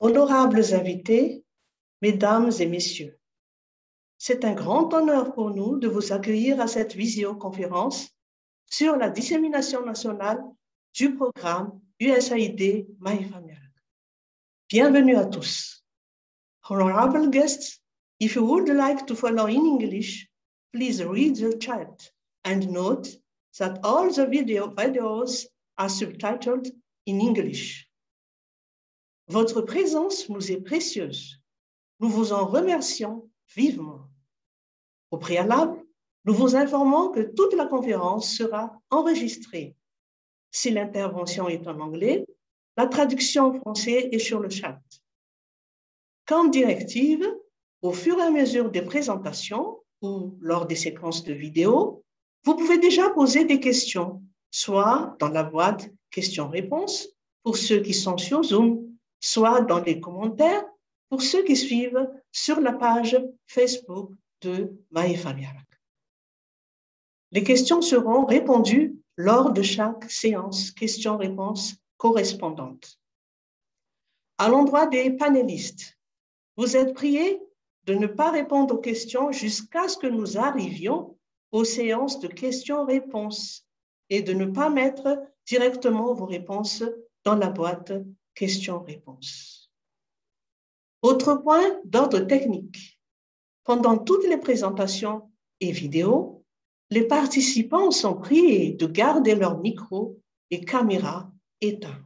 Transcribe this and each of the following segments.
Honorables invités, mesdames et messieurs, c'est un grand honneur pour nous de vous accueillir à cette visioconférence sur la dissémination nationale du programme USAID MyFamily. Bienvenue à tous. Honorable guests, if you would like to follow in English, please read the chat and note that all the videos are subtitled in English. Votre présence nous est précieuse. Nous vous en remercions vivement. Au préalable, nous vous informons que toute la conférence sera enregistrée. Si l'intervention est en anglais, la traduction en français est sur le chat. Comme directive, au fur et à mesure des présentations ou lors des séquences de vidéos, vous pouvez déjà poser des questions, soit dans la boîte questions-réponses pour ceux qui sont sur Zoom, soit dans les commentaires pour ceux qui suivent sur la page Facebook de MyFamily. Les questions seront répondues lors de chaque séance questions-réponses correspondante. À l'endroit des panélistes, vous êtes priés de ne pas répondre aux questions jusqu'à ce que nous arrivions aux séances de questions-réponses et de ne pas mettre directement vos réponses dans la boîte questions-réponses. Autre point d'ordre technique. Pendant toutes les présentations et vidéos, les participants sont priés de garder leur micro et caméra éteints.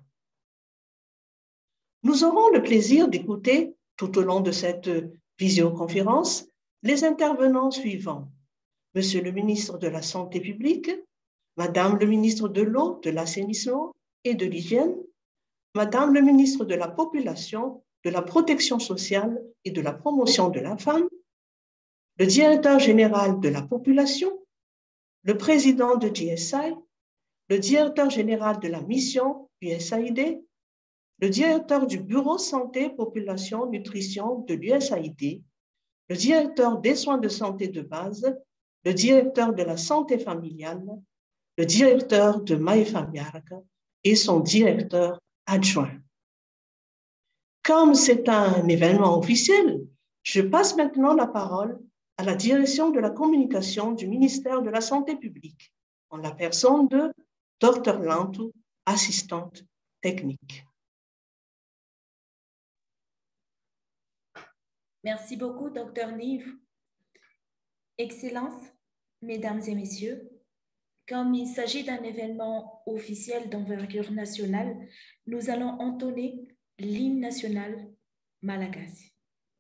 Nous aurons le plaisir d'écouter tout au long de cette visioconférence les intervenants suivants. Monsieur le ministre de la Santé publique, Madame le ministre de l'Eau, de l'Assainissement et de l'Hygiène, Madame le ministre de la Population, de la Protection sociale et de la Promotion de la femme, le directeur général de la Population, le président de GSI, le directeur général de la mission USAID, le directeur du Bureau Santé, Population, Nutrition de l'USAID, le directeur des soins de santé de base, le directeur de la santé familiale, le directeur de MyFamily et son directeur adjoint. Comme c'est un événement officiel, je passe maintenant la parole à la direction de la communication du ministère de la Santé publique, en la personne de Dr. Lantou, assistante technique. Merci beaucoup, Dr. Nive. Excellences, Mesdames et Messieurs, comme il s'agit d'un événement officiel d'envergure nationale, nous allons entonner l'hymne national malagasy.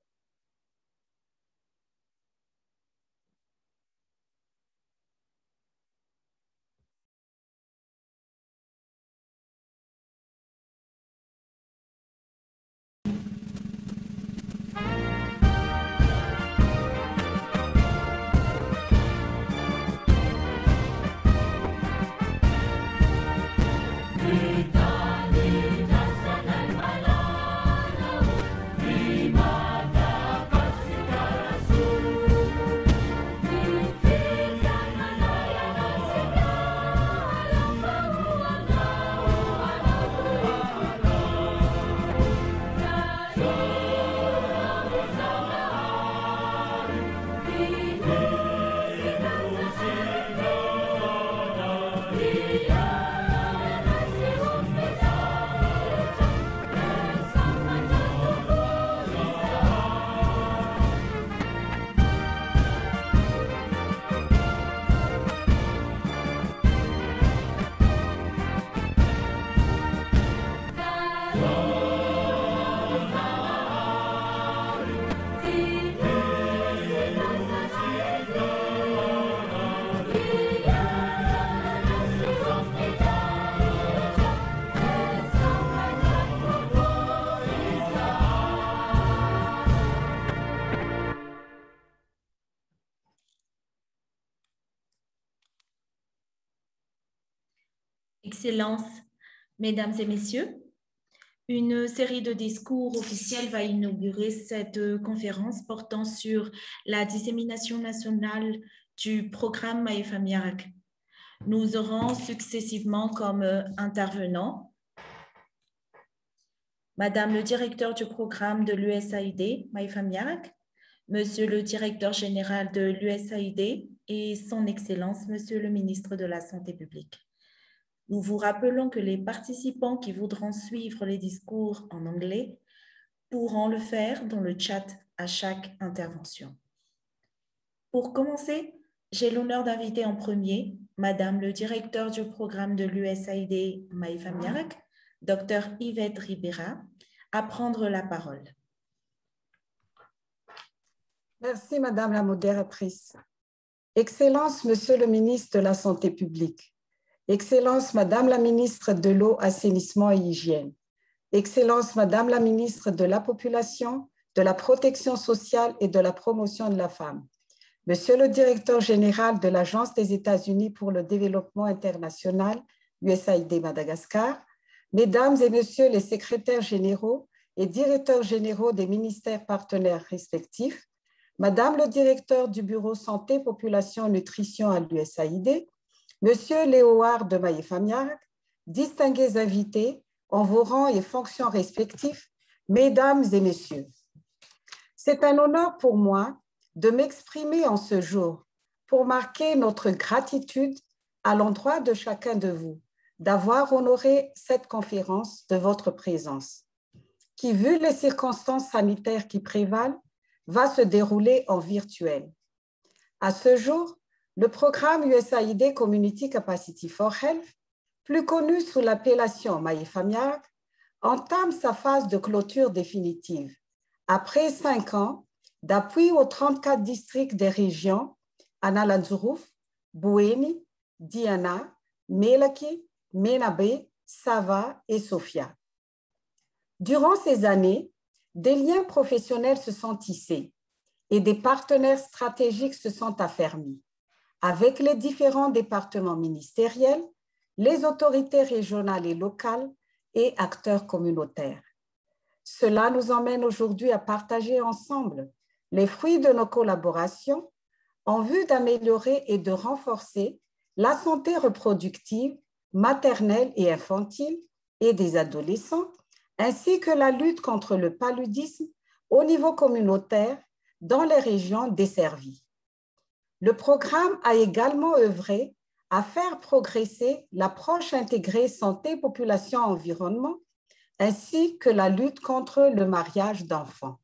Excellences, Mesdames et Messieurs, une série de discours officiels va inaugurer cette conférence portant sur la dissémination nationale du programme MyFamily. Nous aurons successivement comme intervenants Madame le directeur du programme de l'USAID, Maïfa Miarak, Monsieur le directeur général de l'USAID et Son Excellence, Monsieur le ministre de la Santé publique. Nous vous rappelons que les participants qui voudront suivre les discours en anglais pourront le faire dans le chat à chaque intervention. Pour commencer, j'ai l'honneur d'inviter en premier Madame le directeur du programme de l'USAID, Maïfa Miarak, Dr Yvette Ribera, à prendre la parole. Merci Madame la modératrice. Excellence Monsieur le ministre de la Santé publique, Excellence Madame la ministre de l'Eau, Assainissement et Hygiène, Excellence Madame la ministre de la Population, de la Protection sociale et de la Promotion de la femme, Monsieur le directeur général de l'Agence des États-Unis pour le développement international, USAID Madagascar, Mesdames et Messieurs les secrétaires généraux et directeurs généraux des ministères partenaires respectifs, Madame le directeur du Bureau Santé, Population, Nutrition à l'USAID, Monsieur Léoard de Maïfa Miarak, distingués invités en vos rangs et fonctions respectifs, Mesdames et Messieurs. C'est un honneur pour moi de m'exprimer en ce jour pour marquer notre gratitude à l'endroit de chacun de vous d'avoir honoré cette conférence de votre présence, qui, vu les circonstances sanitaires qui prévalent, va se dérouler en virtuel. À ce jour, le programme USAID Community Capacity for Health, plus connu sous l'appellation Maïfa Miarak, entame sa phase de clôture définitive après 5 ans d'appui aux 34 districts des régions Analanzuruf, Bouéni, Diana, Mélaki, Menabe, Sava et Sofia. Durant ces années, des liens professionnels se sont tissés et des partenaires stratégiques se sont affermis avec les différents départements ministériels, les autorités régionales et locales et acteurs communautaires. Cela nous emmène aujourd'hui à partager ensemble les fruits de nos collaborations en vue d'améliorer et de renforcer la santé reproductive, maternelle et infantile et des adolescents, ainsi que la lutte contre le paludisme au niveau communautaire dans les régions desservies. Le programme a également œuvré à faire progresser l'approche intégrée santé, population, environnement, ainsi que la lutte contre le mariage d'enfants.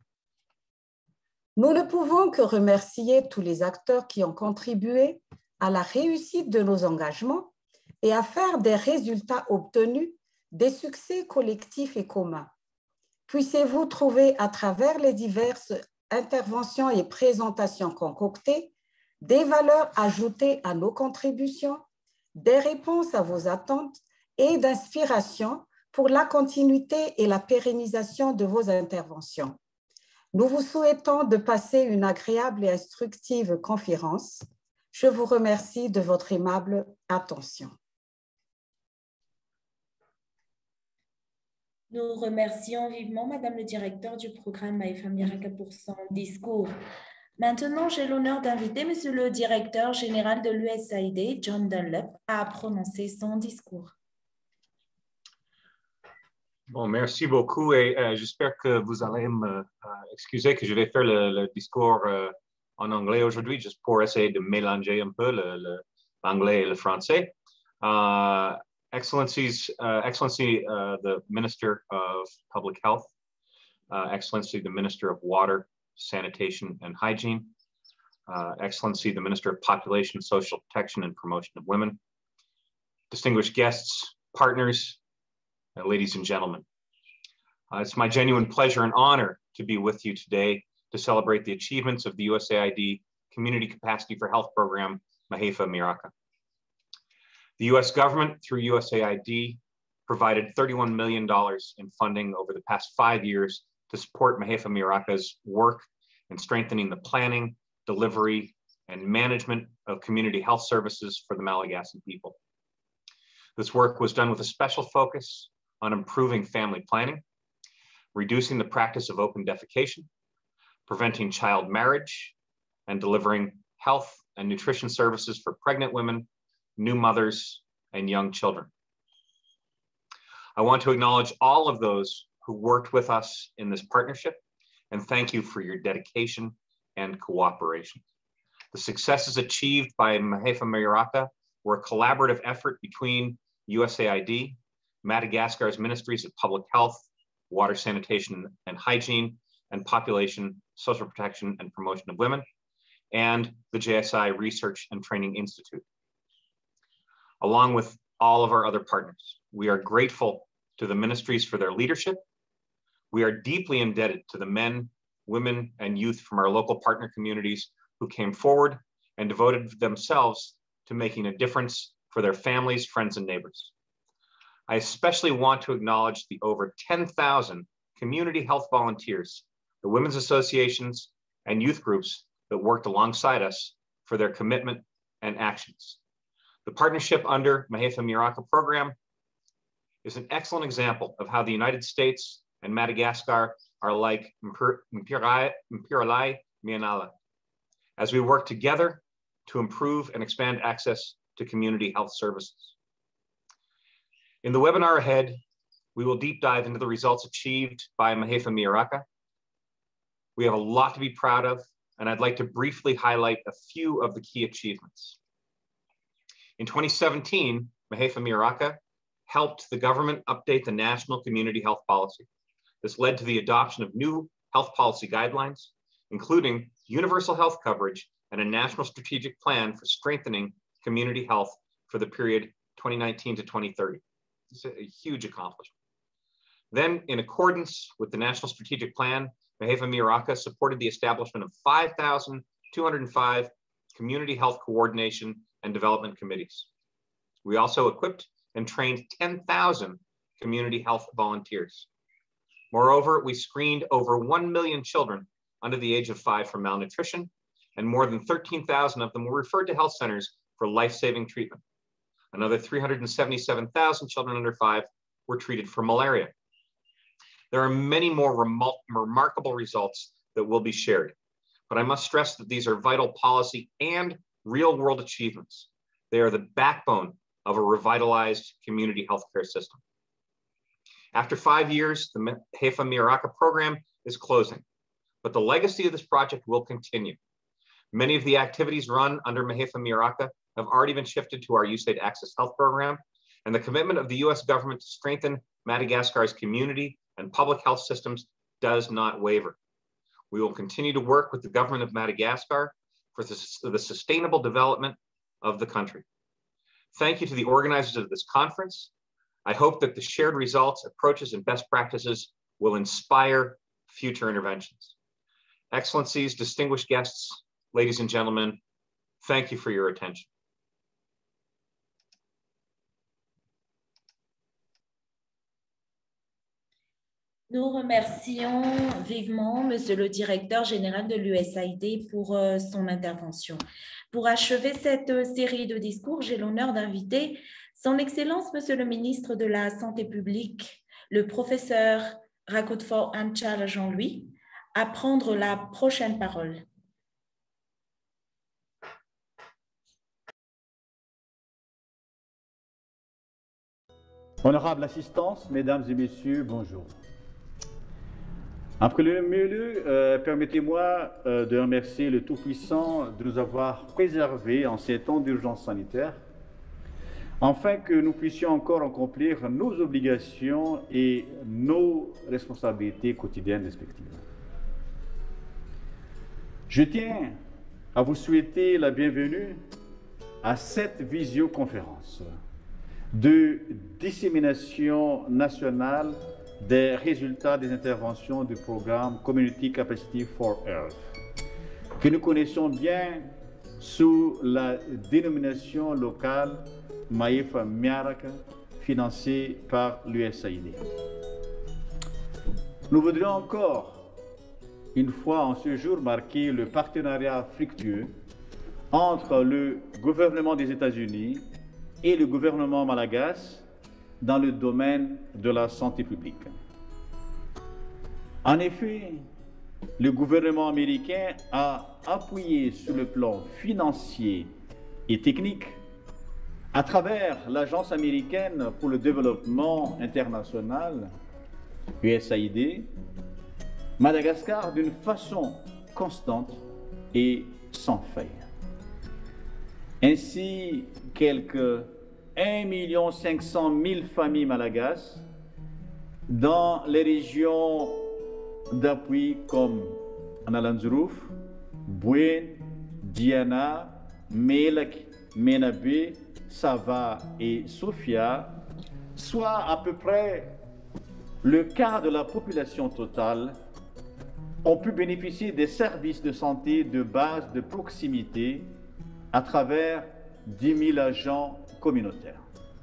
Nous ne pouvons que remercier tous les acteurs qui ont contribué à la réussite de nos engagements et à faire des résultats obtenus des succès collectifs et communs. Puissiez-vous trouver à travers les diverses interventions et présentations concoctées des valeurs ajoutées à nos contributions, des réponses à vos attentes et d'inspiration pour la continuité et la pérennisation de vos interventions. Nous vous souhaitons de passer une agréable et instructive conférence. Je vous remercie de votre aimable attention. Nous remercions vivement Madame le directeur du programme Maïfa Miarak pour son discours. Maintenant, j'ai l'honneur d'inviter Monsieur le directeur général de l'USAID, John Dunlap, à prononcer son discours. Bon, merci beaucoup et j'espère que vous allez me excuser que je vais faire le discours en anglais aujourd'hui, juste pour essayer de mélanger un peu l'anglais et le français. Excellencies, Excellency, the Minister of Public Health, Excellency, the Minister of Water, Sanitation and Hygiene, Excellency, the Minister of Population, Social Protection and Promotion of Women, distinguished guests, partners, ladies and gentlemen. It's my genuine pleasure and honor to be with you today to celebrate the achievements of the USAID Community Capacity for Health Program, Maïfa Miarak. The US government, through USAID, provided $31 million in funding over the past 5 years to support Maïfa Miarak's work in strengthening the planning, delivery, and management of community health services for the Malagasy people. This work was done with a special focus on improving family planning, reducing the practice of open defecation, preventing child marriage, and delivering health and nutrition services for pregnant women, new mothers, and young children. I want to acknowledge all of those who worked with us in this partnership, and thank you for your dedication and cooperation. The successes achieved by Mahefa Miraka were a collaborative effort between USAID, Madagascar's Ministries of Public Health, Water, Sanitation and Hygiene, and Population, Social Protection and Promotion of Women, and the JSI Research and Training Institute. Along with all of our other partners, we are grateful to the ministries for their leadership. We are deeply indebted to the men, women, and youth from our local partner communities who came forward and devoted themselves to making a difference for their families, friends, and neighbors. I especially want to acknowledge the over 10,000 community health volunteers, the women's associations, and youth groups that worked alongside us for their commitment and actions. The partnership under Mahefa Miraka program is an excellent example of how the United States and Madagascar are like Mpiralai Mianala, as we work together to improve and expand access to community health services. In the webinar ahead, we will deep dive into the results achieved by Mahefa Miraka. We have a lot to be proud of, and I'd like to briefly highlight a few of the key achievements. In 2017, Mahefa Miraka helped the government update the National Community Health Policy. This led to the adoption of new health policy guidelines, including universal health coverage and a national strategic plan for strengthening community health for the period 2019 to 2030. It's a huge accomplishment. Then, in accordance with the National Strategic Plan, Mahefa Miraka supported the establishment of 5,205 community health coordination and development committees. We also equipped and trained 10,000 community health volunteers. Moreover, we screened over 1 million children under the age of 5 for malnutrition, and more than 13,000 of them were referred to health centers for life-saving treatment. Another 377,000 children under 5 were treated for malaria. There are many more remarkable results that will be shared, but I must stress that these are vital policy and real-world achievements. They are the backbone of a revitalized community healthcare system. After 5 years, the Mahefa Miraka program is closing, but the legacy of this project will continue. Many of the activities run under Mahefa Miraka have already been shifted to our USAID Access Health program, and the commitment of the US government to strengthen Madagascar's community and public health systems does not waver. We will continue to work with the government of Madagascar for the sustainable development of the country. Thank you to the organizers of this conference. I hope that the shared results, approaches, and best practices will inspire future interventions. Excellencies, distinguished guests, ladies and gentlemen, thank you for your attention. Nous remercions vivement Monsieur le Directeur général de l'USAID pour son intervention. Pour achever cette série de discours, j'ai l'honneur d'inviter Son Excellence Monsieur le Ministre de la Santé publique, le professeur Rakotfo Amtshal Jean-Louis, à prendre la prochaine parole. Honorable assistance, mesdames et messieurs, bonjour. En premier lieu, permettez-moi de remercier le Tout-Puissant de nous avoir préservés en ces temps d'urgence sanitaire, afin que nous puissions encore accomplir nos obligations et nos responsabilités quotidiennes respectives. Je tiens à vous souhaiter la bienvenue à cette visioconférence de dissémination nationale des résultats des interventions du programme Community Capacity for Health, que nous connaissons bien sous la dénomination locale Mahefa Miraka, financé par l'USAID. Nous voudrions encore, une fois en ce jour, marquer le partenariat fructueux entre le gouvernement des États-Unis et le gouvernement malagasy dans le domaine de la santé publique. En effet, le gouvernement américain a appuyé sur le plan financier et technique à travers l'Agence américaine pour le développement international USAID, Madagascar d'une façon constante et sans faille. Ainsi, quelques 1 500 000 familles malagasy dans les régions d'appui comme Analanzuruf, Buen, Diana, Melak, Menabe, Sava et Sofia, soit à peu près le quart de la population totale, ont pu bénéficier des services de santé de base de proximité à travers 10 000 agents communautaires.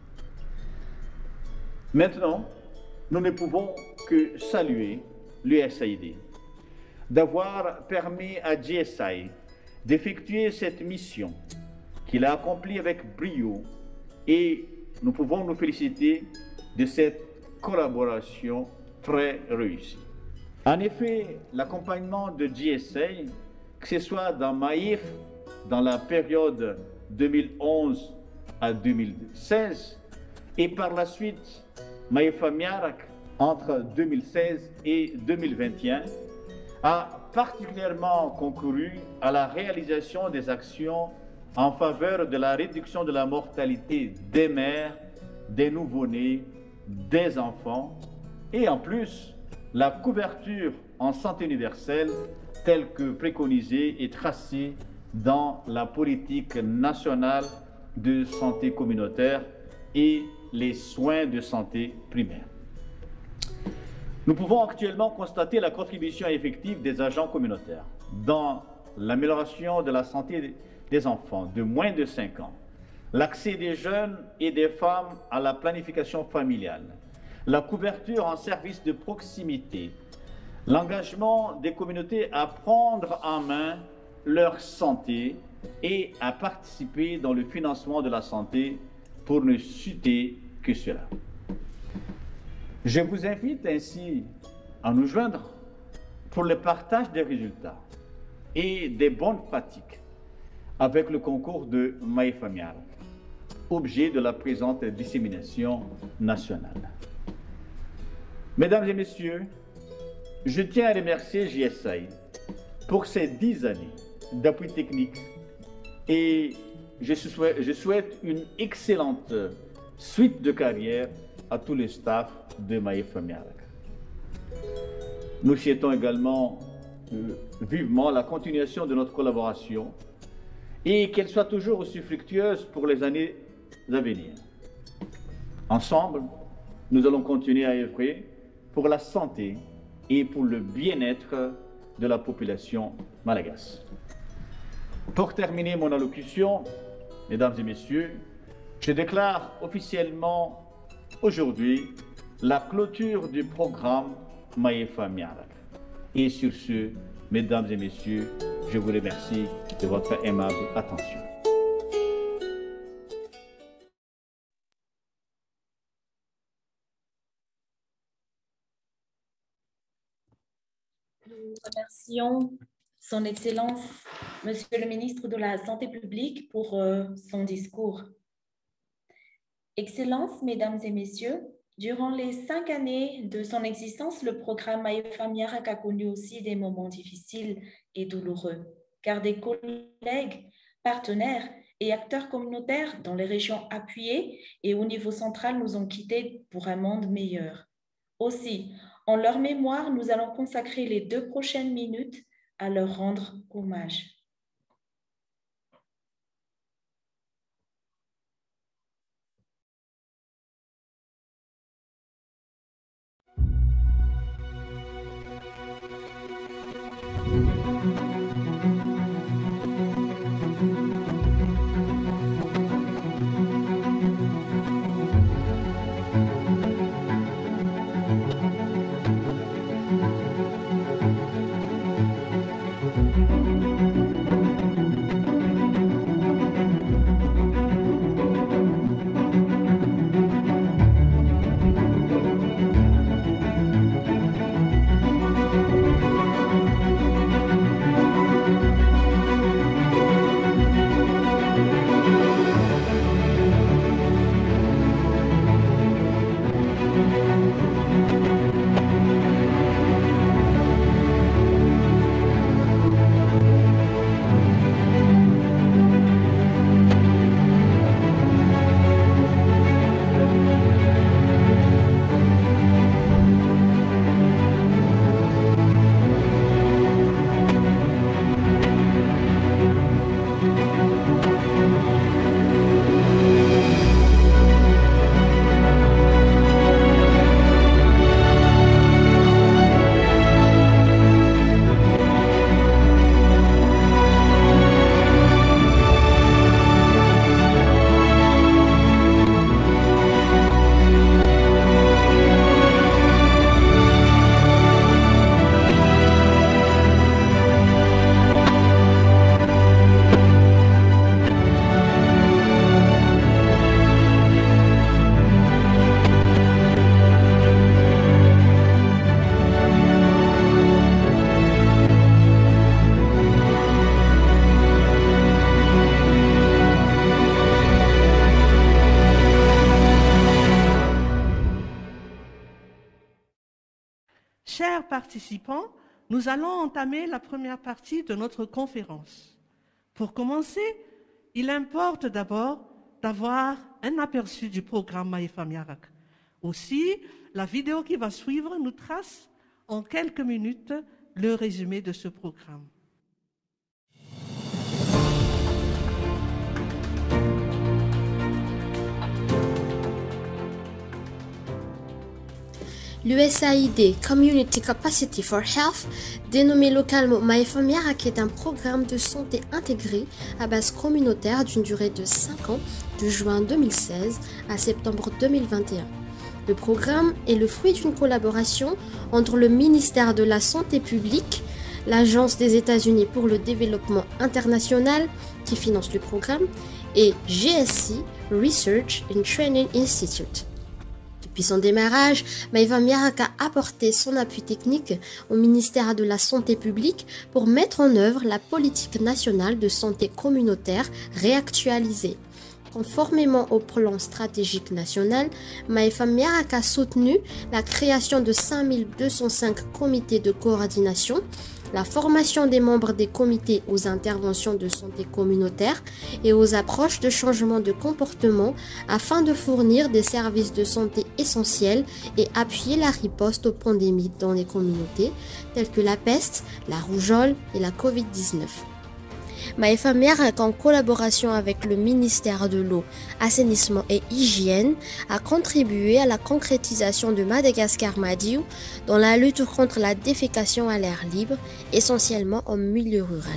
Maintenant, nous ne pouvons que saluer l'USAID d'avoir permis à GSI d'effectuer cette mission qu'il a accomplie avec brio et nous pouvons nous féliciter de cette collaboration très réussie. En effet, l'accompagnement de GSI, que ce soit dans Maïf, dans la période 2011 à 2016, et par la suite Maïfa Miarak entre 2016 et 2021, a particulièrement concouru à la réalisation des actions en faveur de la réduction de la mortalité des mères, des nouveau-nés, des enfants, et en plus, la couverture en santé universelle telle que préconisée et tracée dans la politique nationale de santé communautaire et les soins de santé primaire. Nous pouvons actuellement constater la contribution effective des agents communautaires dans l'amélioration de la santé des enfants de moins de 5 ans, l'accès des jeunes et des femmes à la planification familiale, la couverture en services de proximité, l'engagement des communautés à prendre en main leur santé et à participer dans le financement de la santé pour ne citer que cela. Je vous invite ainsi à nous joindre pour le partage des résultats et des bonnes pratiques avec le concours de Maïfa Miarak, objet de la présente dissémination nationale. Mesdames et messieurs, je tiens à remercier GSI pour ces 10 années d'appui technique et je souhaite une excellente suite de carrière à tous les staffs de Maïfa Miarak. Nous souhaitons également vivement la continuation de notre collaboration et qu'elle soit toujours aussi fructueuse pour les années à venir. Ensemble, nous allons continuer à œuvrer pour la santé et pour le bien-être de la population malagasy. Pour terminer mon allocution, mesdames et messieurs, je déclare officiellement aujourd'hui la clôture du programme Maïfa Miarak. Et sur ce, mesdames et messieurs, je vous remercie de votre aimable attention. Nous remercions Son Excellence, Monsieur le ministre de la Santé publique, pour son discours. Excellences, Mesdames et Messieurs, durant les 5 années de son existence, le programme Maïfa Miarak a connu aussi des moments difficiles et douloureux, car des collègues, partenaires et acteurs communautaires dans les régions appuyées et au niveau central nous ont quittés pour un monde meilleur. Aussi, en leur mémoire, nous allons consacrer les 2 prochaines minutes à leur rendre hommage. Chers participants, nous allons entamer la première partie de notre conférence. Pour commencer, il importe d'abord d'avoir un aperçu du programme Maïfamiarak. Aussi, la vidéo qui va suivre nous trace en quelques minutes le résumé de ce programme. L'USAID Community Capacity for Health, dénommé localement Maïfamiarak, est un programme de santé intégré à base communautaire d'une durée de 5 ans, de juin 2016 à septembre 2021. Le programme est le fruit d'une collaboration entre le ministère de la Santé publique, l'Agence des États-Unis pour le développement international qui finance le programme et GSC Research and Training Institute. Depuis son démarrage, Maïfamiarak a apporté son appui technique au ministère de la Santé publique pour mettre en œuvre la politique nationale de santé communautaire réactualisée. Conformément au plan stratégique national, Maïfamiarak a soutenu la création de 5205 comités de coordination, la formation des membres des comités aux interventions de santé communautaire et aux approches de changement de comportement afin de fournir des services de santé essentiels et appuyer la riposte aux pandémies dans les communautés telles que la peste, la rougeole et la Covid-19. Maïfamiarak, en collaboration avec le ministère de l'eau, assainissement et hygiène, a contribué à la concrétisation de Madagascar Madiou dans la lutte contre la défécation à l'air libre, essentiellement en milieu rural.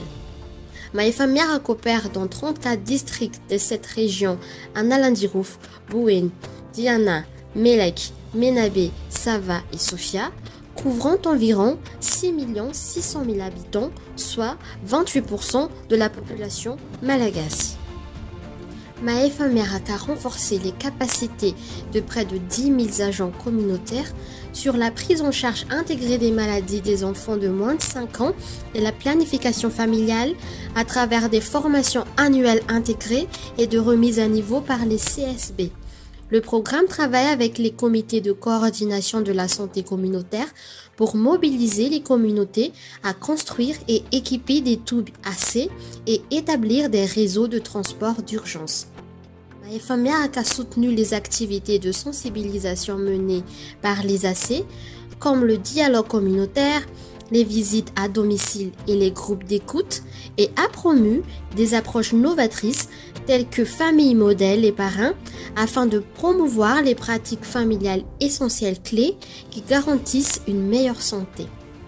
Maïfamiarak opère dans 34 districts de cette région: Analindirouf, Bouin, Diana, Melek, Menabe, Sava et Sofia, couvrant environ 6 600 000 habitants, soit 28% de la population malagasy. Maïfamiarak a renforcé les capacités de près de 10 000 agents communautaires sur la prise en charge intégrée des maladies des enfants de moins de 5 ans et la planification familiale à travers des formations annuelles intégrées et de remise à niveau par les CSB. Le programme travaille avec les comités de coordination de la santé communautaire pour mobiliser les communautés à construire et équiper des tubes AC et établir des réseaux de transport d'urgence. Maïfamiarak a soutenu les activités de sensibilisation menées par les AC, comme le dialogue communautaire, les visites à domicile et les groupes d'écoute, et a promu des approches novatrices telles que familles modèles et parrains afin de promouvoir les pratiques familiales essentielles clés qui garantissent une meilleure santé.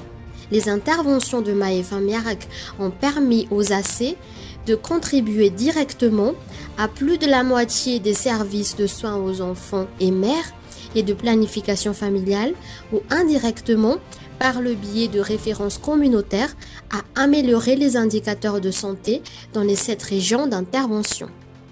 Les interventions de Maïfamiarak ont permis aux AC de contribuer directement à plus de la moitié des services de soins aux enfants et mères et de planification familiale, ou indirectement par le biais de références communautaires, à améliorer les indicateurs de santé dans les 7 régions d'intervention.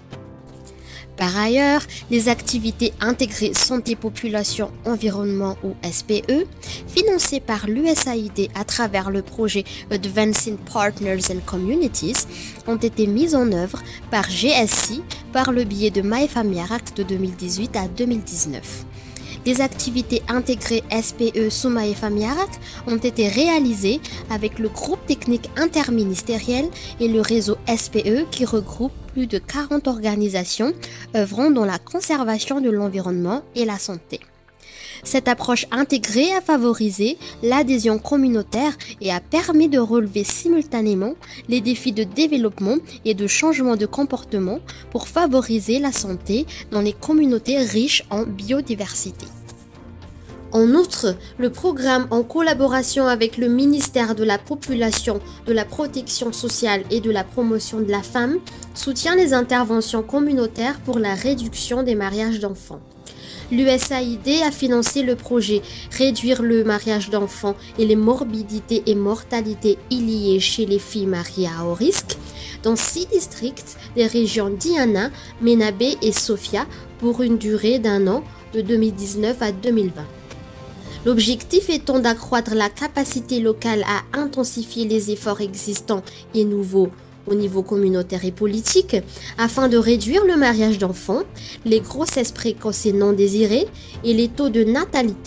Par ailleurs, les activités intégrées santé-population-environnement ou SPE, financées par l'USAID à travers le projet Advancing Partners and Communities, ont été mises en œuvre par GSC par le biais de Maïfamiarak de 2018 à 2019. Des activités intégrées SPE sous Maïfamiarak ont été réalisées avec le groupe technique interministériel et le réseau SPE qui regroupe plus de 40 organisations œuvrant dans la conservation de l'environnement et la santé. Cette approche intégrée a favorisé l'adhésion communautaire et a permis de relever simultanément les défis de développement et de changement de comportement pour favoriser la santé dans les communautés riches en biodiversité. En outre, le programme, en collaboration avec le ministère de la Population, de la Protection sociale et de la Promotion de la femme, soutient les interventions communautaires pour la réduction des mariages d'enfants. L'USAID a financé le projet Réduire le mariage d'enfants et les morbidités et mortalités liées chez les filles mariées à haut risque dans 6 districts des régions Diana, Menabe et Sofia pour une durée d'1 an, de 2019 à 2020. L'objectif étant d'accroître la capacité locale à intensifier les efforts existants et nouveaux au niveau communautaire et politique, afin de réduire le mariage d'enfants, les grossesses précoces et non désirées et les taux de natalité,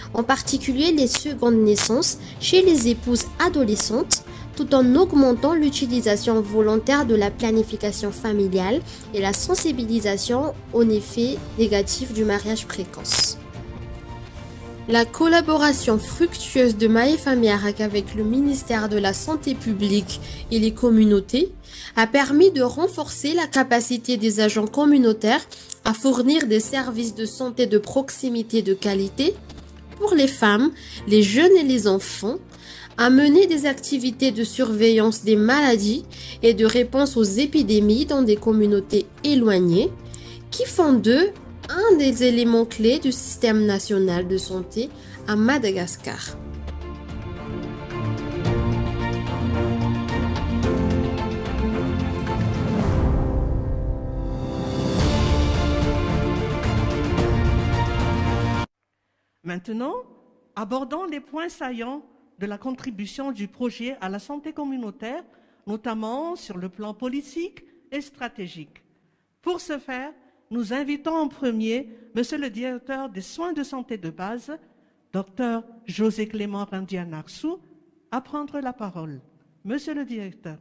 en particulier les secondes naissances chez les épouses adolescentes, tout en augmentant l'utilisation volontaire de la planification familiale et la sensibilisation aux effets négatifs du mariage précoce. La collaboration fructueuse de Maïfa Miarak avec le ministère de la Santé publique et les communautés a permis de renforcer la capacité des agents communautaires à fournir des services de santé de proximité de qualité pour les femmes, les jeunes et les enfants, à mener des activités de surveillance des maladies et de réponse aux épidémies dans des communautés éloignées qui font d'eux un des éléments clés du système national de santé à Madagascar. Maintenant, abordons les points saillants de la contribution du projet à la santé communautaire, notamment sur le plan politique et stratégique. Pour ce faire, nous invitons en premier Monsieur le directeur des soins de santé de base, Dr José Clément Randianarsou, à prendre la parole. Monsieur le directeur.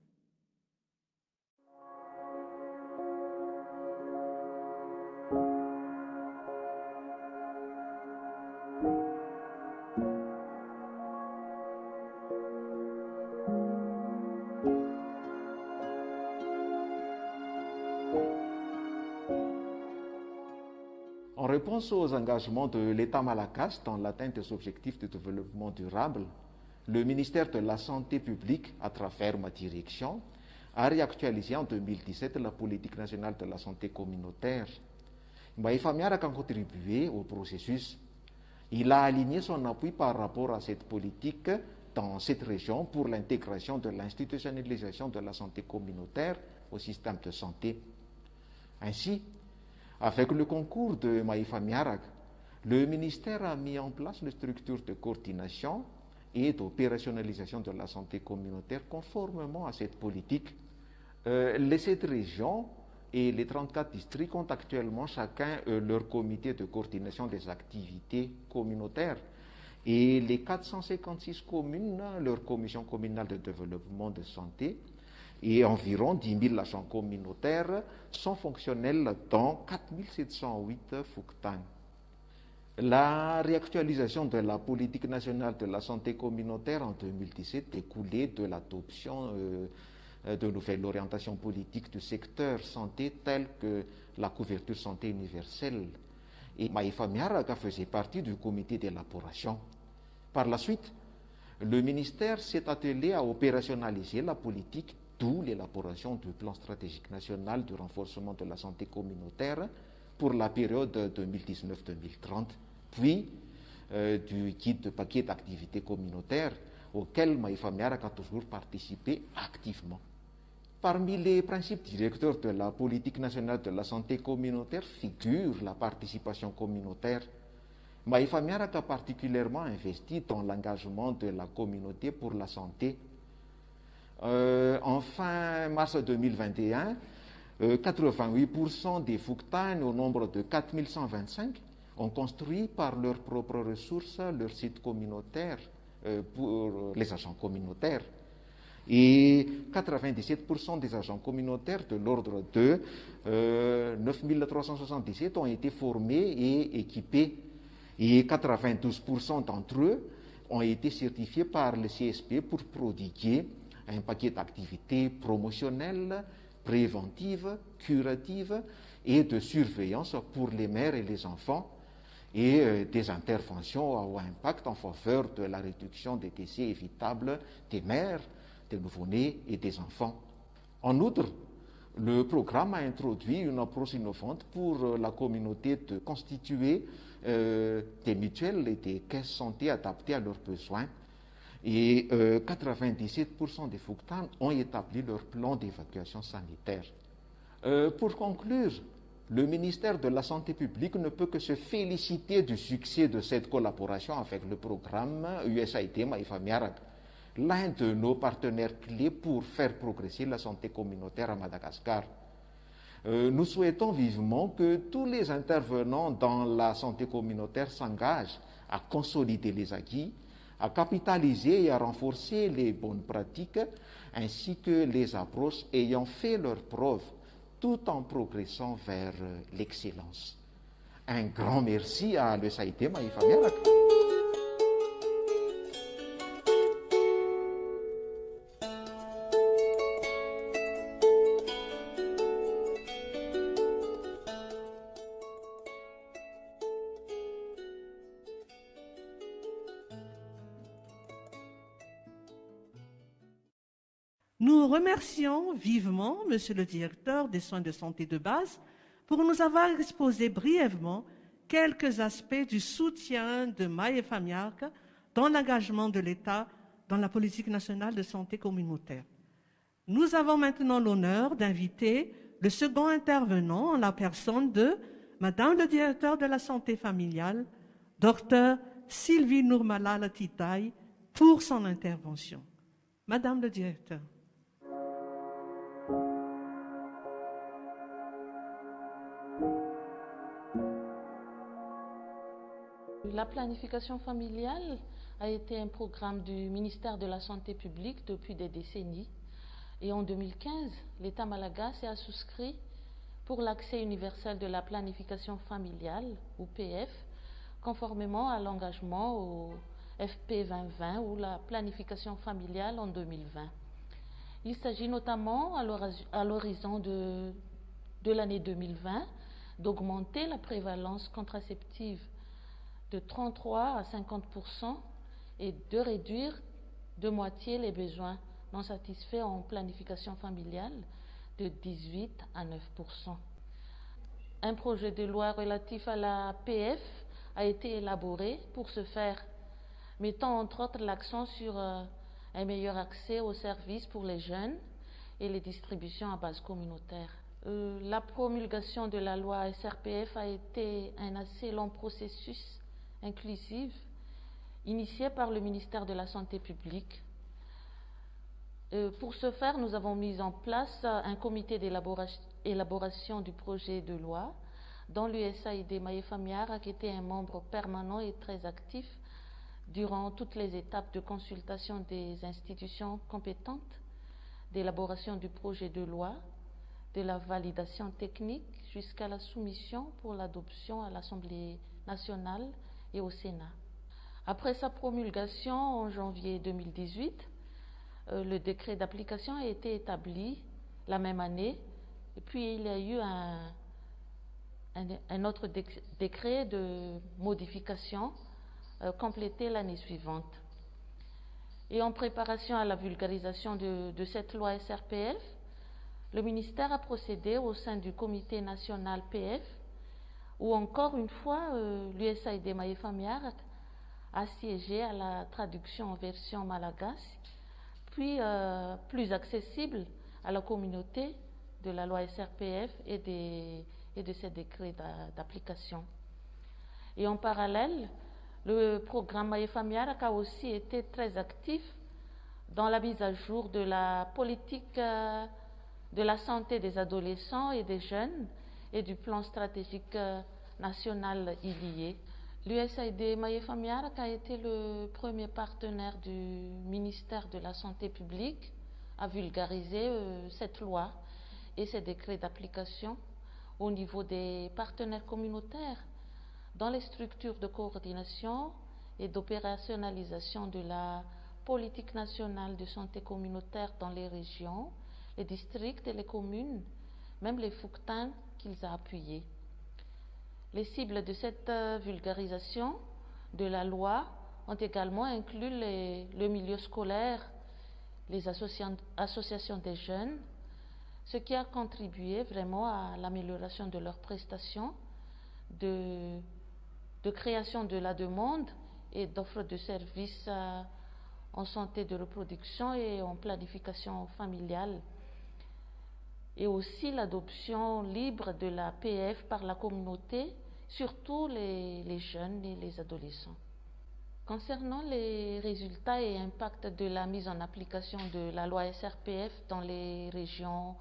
En réponse aux engagements de l'État malgache dans l'atteinte des objectifs de développement durable, le ministère de la Santé publique, à travers ma direction, a réactualisé en 2017 la politique nationale de la santé communautaire. Maïfa Miarak a contribué au processus. Il a aligné son appui par rapport à cette politique dans cette région pour l'intégration de l'institutionnalisation de la santé communautaire au système de santé. Ainsi, avec le concours de Maïfa Miarak, le ministère a mis en place une structure de coordination et d'opérationnalisation de la santé communautaire conformément à cette politique. Les 7 régions et les 34 districts ont actuellement chacun leur comité de coordination des activités communautaires et les 456 communes, leur commission communale de développement de santé, et environ 10 000 agents communautaires sont fonctionnels dans 4 708 Fuktan. La réactualisation de la politique nationale de la santé communautaire en 2017 découlait de l'adoption de nouvelles orientations politiques du secteur santé telles que la couverture santé universelle. Et Maïfa Miarak faisait partie du comité d'élaboration. Par la suite, le ministère s'est attelé à opérationnaliser la politique, d'où l'élaboration du plan stratégique national de renforcement de la santé communautaire pour la période 2019-2030, puis du guide de paquet d'activités communautaires auquel Maïfa Miarak a toujours participé activement. Parmi les principes directeurs de la politique nationale de la santé communautaire figure la participation communautaire. Maïfa Miarak a particulièrement investi dans l'engagement de la communauté pour la santé. En fin mars 2021, 88% des Fuktan, au nombre de 4125, ont construit par leurs propres ressources leur site communautaire pour les agents communautaires. Et 97% des agents communautaires de l'ordre de 9377 ont été formés et équipés. Et 92% d'entre eux ont été certifiés par le CSP pour prodiguer un paquet d'activités promotionnelles, préventives, curatives et de surveillance pour les mères et les enfants et des interventions à haut impact en faveur de la réduction des décès évitables des mères, des nouveau-nés et des enfants. En outre, le programme a introduit une approche innovante pour la communauté de constituer des mutuelles et des caisses santé adaptées à leurs besoins. Et 97% des Fuktan ont établi leur plan d'évacuation sanitaire. Pour conclure, le ministère de la Santé publique ne peut que se féliciter du succès de cette collaboration avec le programme USAID Maïfa Miarak, l'un de nos partenaires clés pour faire progresser la santé communautaire à Madagascar. Nous souhaitons vivement que tous les intervenants dans la santé communautaire s'engagent à consolider les acquis, à capitaliser et à renforcer les bonnes pratiques, ainsi que les approches ayant fait leurs preuves, tout en progressant vers l'excellence. Un grand merci à l'USAID Maïfa Miarak. Nous remercions vivement Monsieur le directeur des soins de santé de base pour nous avoir exposé brièvement quelques aspects du soutien de Maïfa Miarak dans l'engagement de l'État dans la politique nationale de santé communautaire. Nous avons maintenant l'honneur d'inviter le second intervenant en la personne de Madame le directeur de la santé familiale, Dr Sylvie Nourmalal Titaï, pour son intervention. Madame le directeur. La planification familiale a été un programme du ministère de la Santé publique depuis des décennies. Et en 2015, l'État malagasy a souscrit pour l'accès universel de la planification familiale, ou PF, conformément à l'engagement au FP 2020 ou la planification familiale en 2020. Il s'agit notamment, à l'horizon de l'année 2020, d'augmenter la prévalence contraceptive de 33 à 50% et de réduire de moitié les besoins non satisfaits en planification familiale de 18 à 9%. Un projet de loi relatif à la PF a été élaboré pour ce faire, mettant entre autres l'accent sur un meilleur accès aux services pour les jeunes et les distributions à base communautaire. La promulgation de la loi SRPF a été un assez long processus inclusif initié par le ministère de la Santé publique. Pour ce faire, nous avons mis en place un comité d'élaboration du projet de loi dont l'USAID Maïfa Miarak était un membre permanent et très actif durant toutes les étapes de consultation des institutions compétentes, d'élaboration du projet de loi, de la validation technique jusqu'à la soumission pour l'adoption à l'Assemblée nationale et au Sénat. Après sa promulgation en janvier 2018, le décret d'application a été établi la même année, et puis il y a eu un autre décret de modification complété l'année suivante. Et en préparation à la vulgarisation de cette loi SRPF, le ministère a procédé au sein du comité national PF, où encore une fois l'USAID Maïfa Miarak a siégé à la traduction en version malagasy, puis plus accessible à la communauté de la loi SRPF et de ses décrets d'application. Et en parallèle, le programme Maïfa Miarak a aussi été très actif dans la mise à jour de la politique de la santé des adolescents et des jeunes et du plan stratégique national y lié. L'USAID Maïfa Miarak a été le premier partenaire du ministère de la Santé publique à vulgariser cette loi et ses décrets d'application au niveau des partenaires communautaires dans les structures de coordination et d'opérationnalisation de la politique nationale de santé communautaire dans les régions, les districts et les communes, même les FUCTAN qu'ils ont appuyés. Les cibles de cette vulgarisation de la loi ont également inclus le milieu scolaire, les associations des jeunes, ce qui a contribué vraiment à l'amélioration de leurs prestations, de création de la demande et d'offre de services en santé de reproduction et en planification familiale, et aussi l'adoption libre de la PF par la communauté, surtout les jeunes et les adolescents. Concernant les résultats et impacts de la mise en application de la loi SRPF dans les régions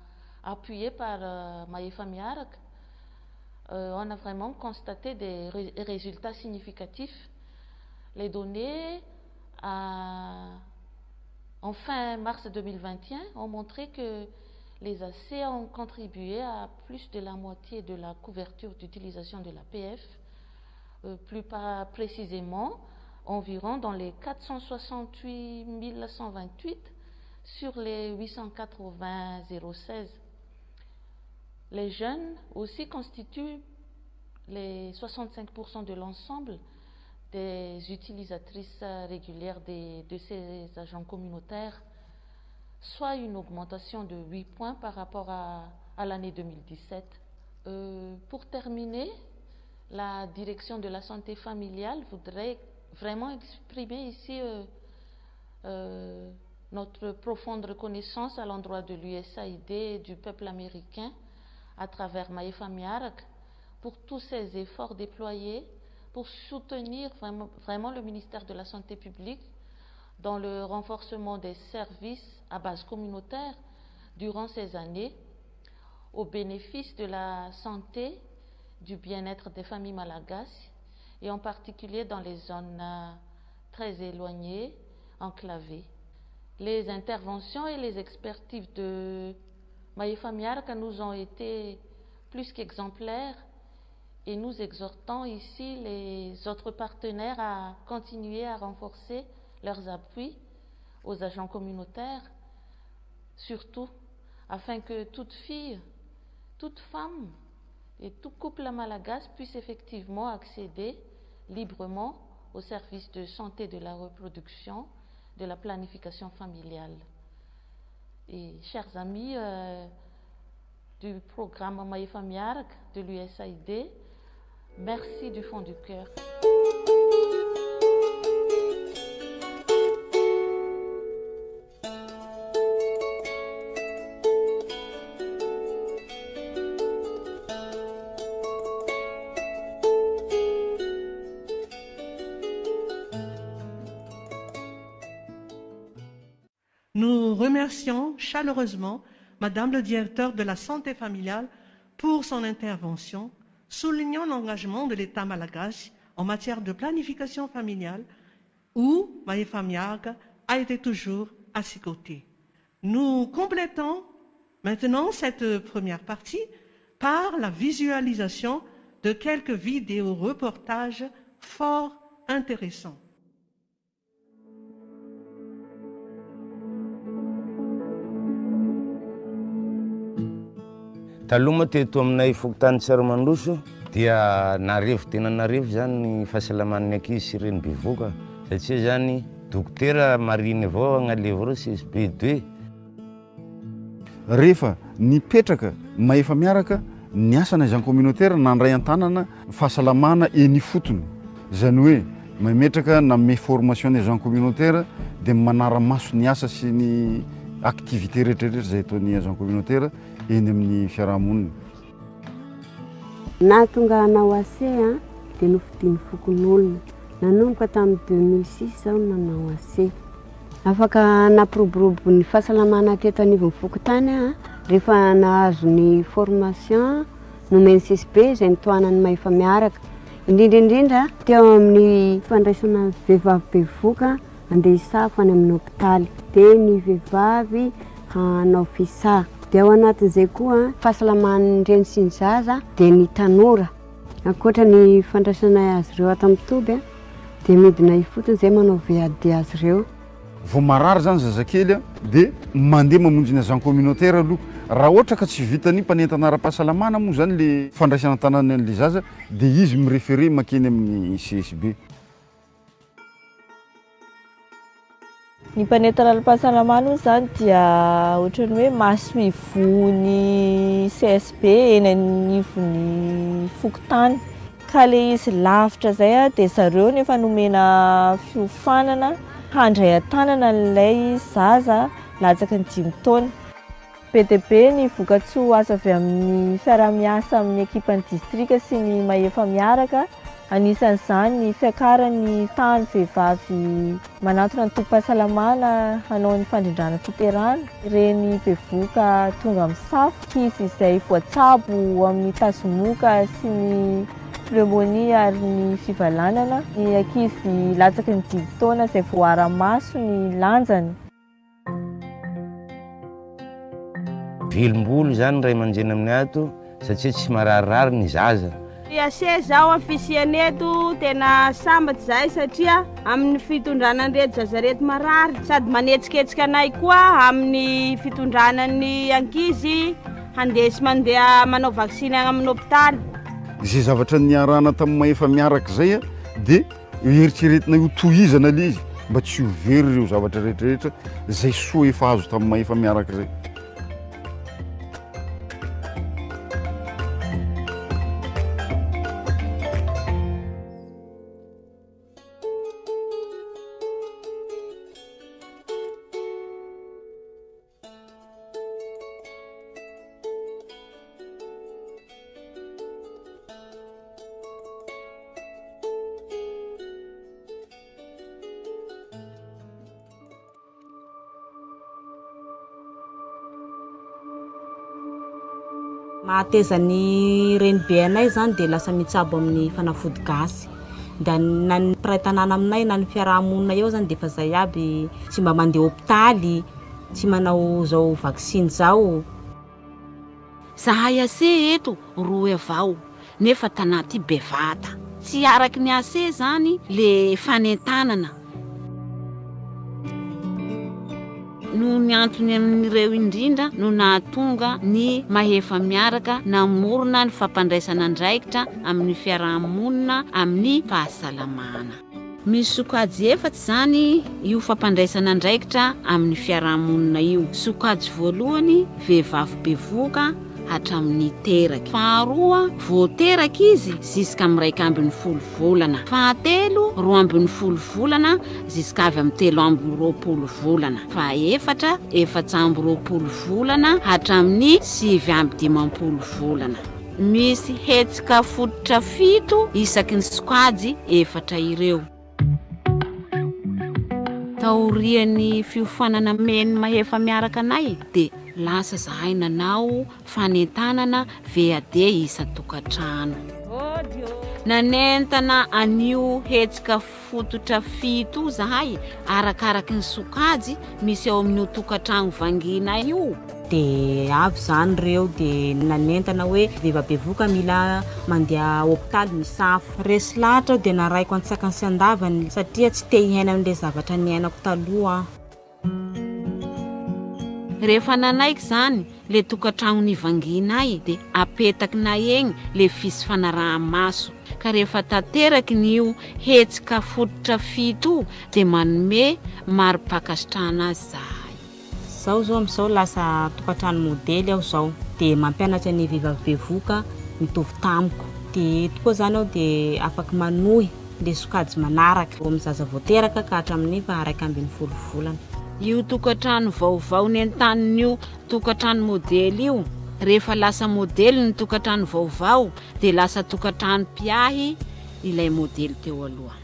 appuyé par Maïfa Miarak, on a vraiment constaté des résultats significatifs. Les données en fin mars 2021 ont montré que les AC ont contribué à plus de la moitié de la couverture d'utilisation de l'APF, plus précisément environ dans les 468 128 sur les 880 016. Les jeunes aussi constituent les 65% de l'ensemble des utilisatrices régulières de ces agents communautaires, soit une augmentation de 8 points par rapport à l'année 2017. Pour terminer, la direction de la santé familiale voudrait vraiment exprimer ici notre profonde reconnaissance à l'endroit de l'USAID et du peuple américain à travers Maïfa Miarak pour tous ces efforts déployés pour soutenir vraiment le ministère de la Santé publique dans le renforcement des services à base communautaire durant ces années au bénéfice de la santé, du bien-être des familles malagasy et en particulier dans les zones très éloignées, enclavées. Les interventions et les expertises de Maïfa Miarak nous ont été plus qu'exemplaires et nous exhortons ici les autres partenaires à continuer à renforcer leurs appuis aux agents communautaires, surtout afin que toute fille, toute femme et tout couple malagasy puisse effectivement accéder librement aux services de santé de la reproduction, de la planification familiale. Et chers amis du programme Maïfa Miarak de l'USAID, merci du fond du cœur. Nous remercions chaleureusement Madame le directeur de la santé familiale pour son intervention, soulignant l'engagement de l'État malagasy en matière de planification familiale où Maïfa Miarak a été toujours à ses côtés. Nous complétons maintenant cette première partie par la visualisation de quelques vidéos-reportages fort intéressants. Taloha teto aminay Fokontany Tsarimandroso dia tena narevo zany ny fahasalaman'ny ankizy sy reny bevoka satria zany dokotera mariny avao agnalevo reo CSP2. Rehefa nipetraka Maïfa Miaraka ny asana agent communautaire nandray an-tanana fahasalamana eny fotony, zany hoe mametraka nanome formation ny agent communautaire dia manara-maso ny asa sy ny activité rehetrarehetra zay ataon'ny agent communautaire eny amin'ny fiarahamonina. Nahatonga anao AC dia nofidiany fokon'olona. Nanomboka tamin'ny 2006 zaho nanao AC. Afaka nampiroborobo ny fahasalamana teto anivon'ny Fokontany rehefa nahazo ny formation nomeny CSP izay nitoanan'ny Maïfa Miaraka. Indrindra teo amin'ny fandraisana vehivavy bevoka andeha hisafo any amin'ny hôpitaly. Dia ny vehivavy hanao fisà. Dia ao anatin'izay koa fahasalaman'ny reny sy ny zaza dia ny tanora. Ankoatra ny fandraisana azy ireo ato amin'ny Toby dia midina ifotony izay manao VAD azy ireo. Vao marary zany zazakely dia mandeha mamonjy ny agent communautaire aloha. Raha ohatra ka tsy vitany mpanentana ara-pahasalamana moa zany le fandraisana tanany an'le zaza dia izy mireferé makeny amin'ny CSB. Ny mpanentana ara-pahasalamana zany dia ohatrany hoe mahasoivony CSB eny anivon'ny Fokontany. Ka le izy lavitra zay dia zareo nefa nomena fiofanana handray an-tanana n'ilay zaza latsaka ny 5 taona. PDB ny vokatsoa azo avy amin'ny fiara-miasa amin'ny ekipan'ny distrika sy ny Maïfa Miaraka Anisan'izany ny fiakaran'ny tany vehivavy manatona ny tokom-pahasalamana hanao ny fandrindrana fiterana. Ireny bevoka tonga amin'ny safo, ankizy izay voatsabo amin'ny tazomoka sy ny pneumonia ary ny fivalanana. Ny ankizy latsaky ny 10 taona izay voara-maso ny lanjany. Vilim-bolo zany ray aman-dreny aminay ato satria tsy mararirary ny zaza. Ase zao amin'ny fisianeto tena sambaty zay satria amin'ny fitondranan'ireto zazareto marary sady manetsiketsika anay koa amin'ny fitondranan'ny ankizy handesy mandeha manao vaksiny amin'ny hôpitaly. Izay zavatra niarahana tamin'ny mahefa miaraka zay dia eritreretina ho tohizana le izy mba tsy ho very ireo zavatra rehetrarehetra zay soa efa azo tamin'ny mahefa miaraka zay. Mahatezany renibe anay zany dia lasa mitsabo amin'ny fanafody gasy. Da na ny mpiray tanàna aminay na ny fiarahamonina eo zany dia fa zay aby tsy mba mandeha hôpitaly, tsy manao zao vaksiny zao. Zahay ase eto roa avao nefa tanaty bevata. Tsy araky ny ase zany le fanentanana. No ny antony amin'ireo indrindra no nahatonga ny mahefa miaraka namorona ny fampandraisana andraikitra amin'ny fiarahamonina amin'ny fahasalamana. Misy sokajy efatsy zany io fampandraisana andraikitra amin'ny fiarahamonina io. Sokajy voalohany vehivavy bevoka hatramin'ny teraky. Faharoa vao teraka izy ziska amin'ny 2.5 volana. Fahatelo 2.5 volana ziska avy amin'ny 3.20 volana. Fahaefatra 4.20 volana hatramin'ny 5.50 volana. Misy hetsika fototra 7 isaky ny sokajy efatra ireo. Taorian'ny fiofanana meny mahefa miaraka anay dia lasa zahay nanao fanentanana VAD isa-tokantrano. Nanentana anio hetsika fototra 7 zahay arakaraky ny sokajy misy eo amin'ny tokantrano vangina io. Dia avy zany reo dia nanentana hoe vevabevoka mila mandeha hôpitaly misafo. Resy lahatra dia naraiko antsakany sy andavany satria tsy te hiaina amin'ilay zavatra niainako taloha. Rehefa nanaiky zany le tokantrano nivanginay dia apetakina egny le fisy fanaraha-maso. Ka rehefa tateraky n'io hetsika fototra 7 dia manome mari-pakasitrahana azy zahay. Zao zao amin'izao lasa tokantrano modely aho zao dia mampianatra ny vevabevoka mitovy tamiko. Dia eto koa zany aho dia afaka manohy le sokajy manaraka amin'ny zaza voateraka ka hatramin'ny 2.20 volana. Io tokantrano vaovao nentan'io tokantrano modely io rehefa lasa modely ny tokantrano vaovao dia lasa tokantrano piahy ilay modely teo aloha.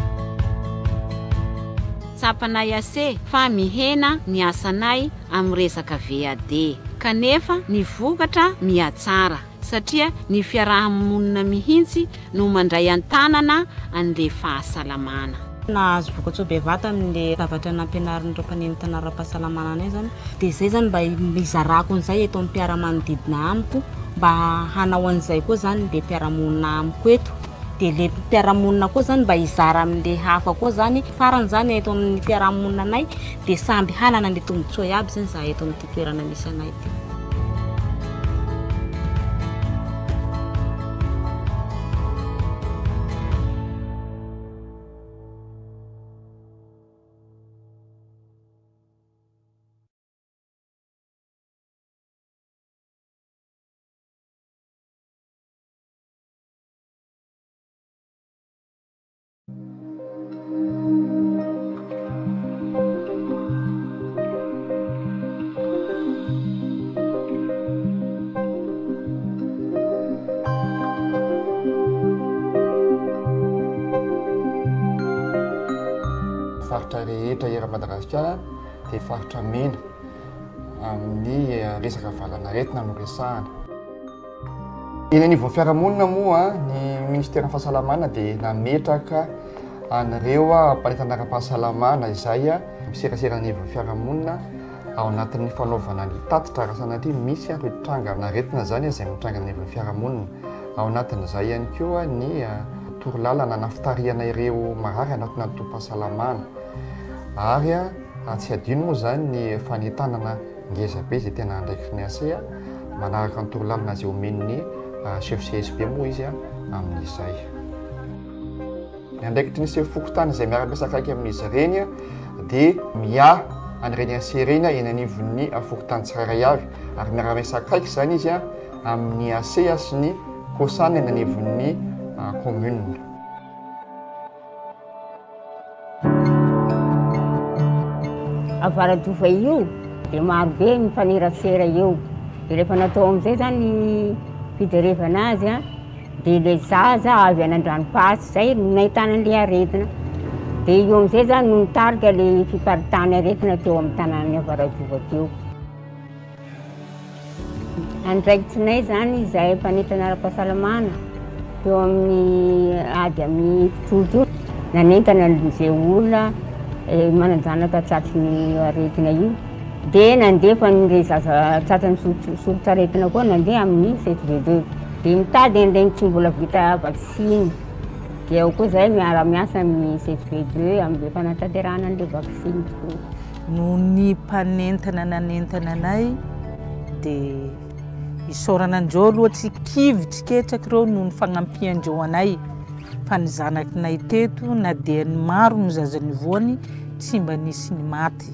Tsapanay ase fa mihena ny asanay amin'ny resaka VAD kanefa ny vokatra mihatsara satria ny fiarahamonina mihitsy no mandray antanana an'le fahasalamana. Nahazo vokatsoa bevata amin'le zavatra nampianarin'ireo mpanenitana ara-pahasalamana anay zany dia zay zany mba mizarako an'izay eto amin'ny mpiara-manodidina amiko mba hanao an'izay koa zany le mpiarahamonina amiko eto. Dia le mpiarahamonina koa zany mba hizara amin'le hafa koa zany farany zany eto amin'ny fiarahamonina anay dia samby hanana le tombotsoa aby zany za eto amin'ity toerana misy anay ity. faritra rehetra era Madagasikara dia faritra mena amin'ny resaka valanaretina no resahana. Eny anivon'ny fiarahamonina moa ny ministera fahasalamana dia nametraka an'ireo mpanetana ara-pahasalamana izay miserasera anivon'ny fiarahamonina ao anatin'ny fanaovana ny tatitra raha sanatria misy ireo tranga naretina zany izay mitranga anivon'ny fiarahamonina. Ao anatin'izay ihany koa ny torolalana nafitarihana ireo marary anatina tom-pahasalamana ary tsy adino moa zany ny fanetanana ngeza be izay tena andraikitry ny ase manaraka ny torolalana izay omen'ny chef CSB moa izy amin'izay. Ny andraikitry ny chef fokotany izay miara-miasa akaiky amin'izy ireny dia mia an'ireny ase ireny eny anivon'ny fokotany tsirairay avy ary miara-miasa akaiky zany izy amin'ny ase sy ny kosana eny anivon'ny commune. Avaradova io dia marobe mifanerasera eo dia rehefa natao amin'izay zany fijerevana azy dia ilay zaza avy an-dranomasy izay no nahitana an'ilay aretina dia io amin'izay zany no nitarika ilay fiparitany aretina teo amin'ny tanàn'ny Avaradova teo. Andraikitrinay zany izahay mpanetana ara-pahasalamana teo amin'ny ady amin'ny fitrodro nanentana izay olona mananjanaka tratry aretina io dia nandefa n'ilay zaza tratrany soritra aretina koa nandeha amin'ny CSB2 dia mitady an'ireny tsy mbola vita vaksiny dia ao koa izay miara-miasa amin'ny CSB2 amin'ilay fanatanterahana an'ilay vaksiny. No ny mpanentana nanentana anay dia isaorana andreo aloha tsy kivy tsy ketraky ireo no ny fagnampiandreo anay fa ny zanakinay teto na dia ny maro ny zazany voany tsy mba nisy ny maty.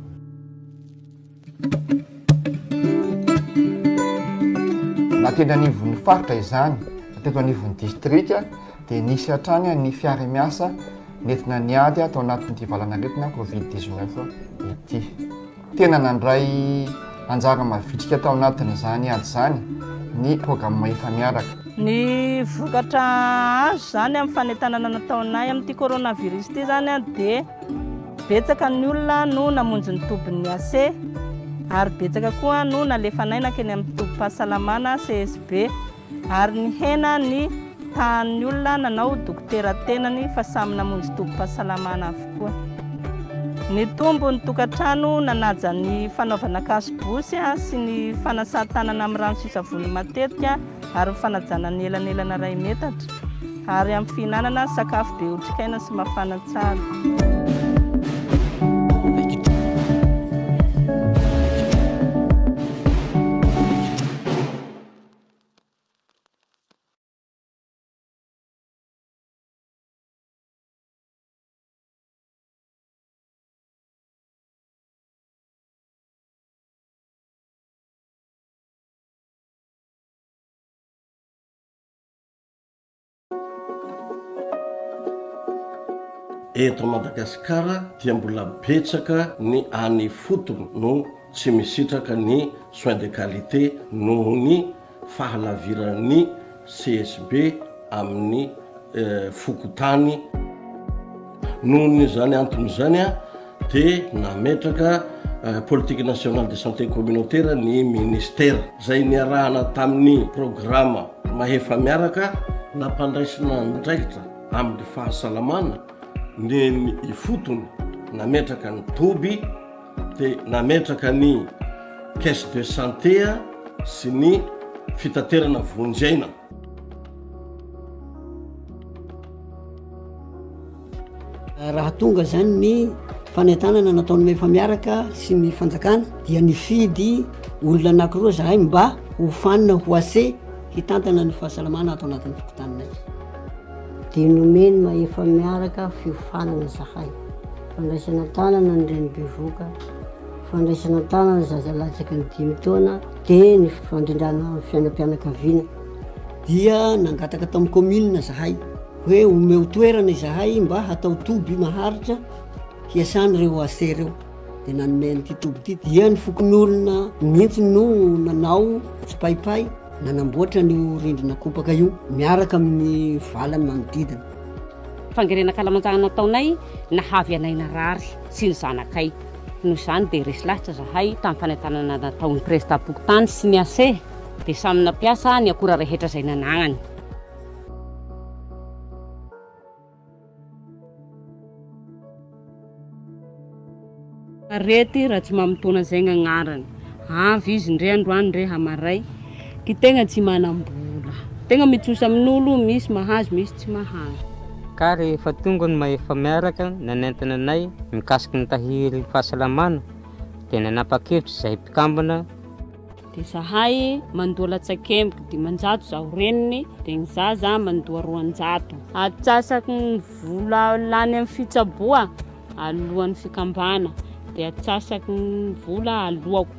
Na tena anivon'ny faritra izany teto anivon'ny distrika dia nisy hatrany ny fiara-miasa nentina niady tao anatin'ity valanaretina Covid-19 ity. Tena nandray anjara mavitrika tao anatin'izany ady zany ny programme efa miaraka. Ny vokatra azo zany amin'ny fanetanana nataonay amin'ity coronavirus ity zany dia betsaka ny olona no namonjy ny tobin'ny ase ary betsaka koa no nalefanay nakeny amin'ny tobim-pahasalamana CSB ary ny hena ny tahan'ny olona nanao dokotera tenany fa samy namonjy tobim-pahasalamana avokoa. Ny tombo ny tokantrano nanaja ny fanaovana kasibosy sy ny fanasan-tanana amin'ny rano sy savony matetika ary fanajana ny elanelana 2 metatra ary amin'ny fihinanana sakafo be otrikaina sy mafana tsara. Eto Madagasikara dia mbola betsaka ny any fotony no tsy misitraka ny soins de qualité noho ny fahalaviran'ny CSB amin'ny fokotany. Noho ny zany antony zany dia nametraka politique nationale de santé communautaire ny ministère zay niarahana tamin'ny programme mahefa miaraka nampandraisina ndraikitra amin'ny fahasalamana ny ifotony nametraka ny toby dia nametraka ny caisse de santé sy ny fitaterana vonjena. Raha tonga zany ny fanetanana nataony mefa miaraka sy ny fanjakana dia nifidy olona anankiroa zahay mba ho fanina ho ase hitantana ny fahasalamana atao anatin'ny fokotaninay. Dia nomeny mahefa miaraka fiofanana zahay, fandraisana tanana ny renibevoka, fandraisana tanana zazalatsaky ny 5 taona dia ny fandrindrana fiainam-pianakaviana. Dia nangataka tamin'ny commune zahay hoe omeo toerana zahay mba hatao toby maharitra hiasana ireo ase ireo dia nanome an'ity toby ity. Dia ny fokon'olona mihitsy no nanao tsipaipay nanamboatra ny rindrina kopaka io miaraka amin'ny valany manodidina. fangerenakalamanjana nataonay nahavy anay narary sy ny zanakay. Noho izany dia resy lahitra zahay tamin'ny fanentanana nataon'ny prestam-pokotany sy ny ase dia samy nampiasa ny akora rehetra izay nanagnany. Arety raha tsy mamitona izay ny agnarany. Avy izy ndray androany ndray hamaray. Ki tegna tsy manam-bola. Tegna mitsosa amin'olo, misy mahazo, misy tsy mahazo. Ka rehefa tonga ny mahefa miaraka nanentana anay mikasiky ny tahiry fahasalamana dia nanapa-kevitra izay mpikambana. Dia zahay mandoa latsakemboky dimanjato zaho reniny dia ny zaza mandoa 200. Atsasaky ny vola lany amin'ny fitsaboa alohan'ny fikambana dia atsasaky ny vola alohako.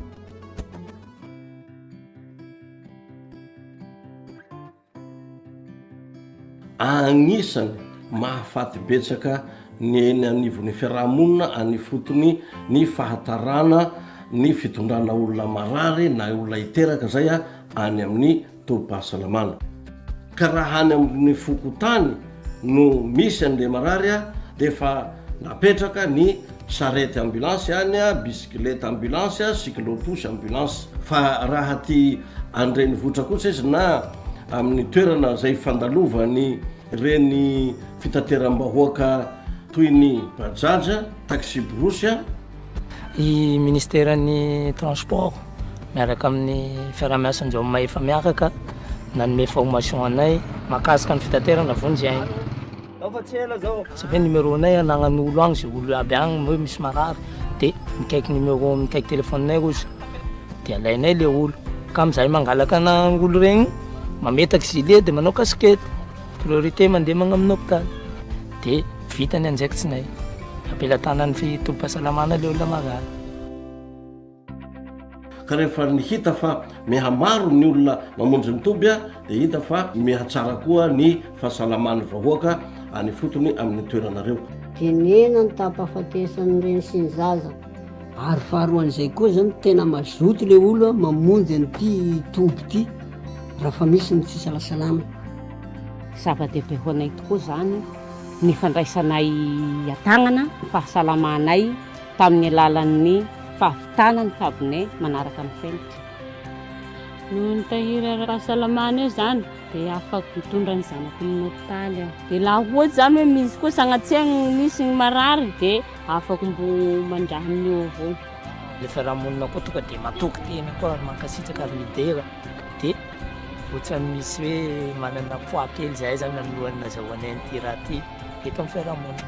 Agnisany mahafaty betsaka ny eny anivon'ny fiarahamonina anifotony ny fahatarana ny fitondrana olona marary na olona hiteraka zay any amin'ny tobim-pahasalamana. Ka raha any amin'ny fokotany no misy an'le marary dia efa napetraka ny sarety ambulansy any, bisikileta ambulansy, cyclotouche ambulansy. Fa raha ty andreny votra kosa izy na amin'ny toerana zay fandalovany reny fitateram-bahoaka toy ny bajaja, taxi brosy. I ministeran'ny transport miaraka amin'ny fiarah-miasan'izao mahefa miaraka nanome formation anay mahakasika ny fitaterana vonjy ainy. Sabe numéro anay anagnan'olo agny, zay olo aby agny hoe misy marary dia mikaiky numéro mikaiky téléphonenay rozy dia alainay le olo. Ka amizay mangalaka n'olo regny mametaky gilet dia manao kaskety. Priorité mandeha magnamin'ny hôpitaly dia vitany anjaikitsinay. Ampelantanan'ny fitobim-pahasalamana le olona marary. Ka rehefa nihita fa mihamaro ny olona mamonjy ny toby dia hita fa mihatsara koa ny fahasalaman'ny vahoaka any fotony amin'ny toeranareo. Tenena ny tapahafatesan'ny reny sy ny zaza. Ary faharoan'izay koa zany tena mazoto le olo mamonjy an'ity toby ity raha fa misy ny tsy salasalama. Zava-dehibe ho anay tokoa zany ny fandraisanay an-tagnana ny fahasalamanay tamin'ny alalan'ny fahavitana ny kabinay manaraka amin'ny felitra. Noho ny tahiry ara-pahasalamana io zany dia afaka mitondra ny zanako amin'ny hôpitaly. Dia laha ohatsy zany hoe misy koa sagnatsiagny misy ny marary dia afaka mbo mandraha amin'io avao. Le fiarahamonina koa tonga dia matoky tena koa mankasitraka ary lidera dia ohatrany misy hoe manana poids kely zay zany alohan'ny nazahoanay an'ity raha ty eto amin'ny fiarahamonina.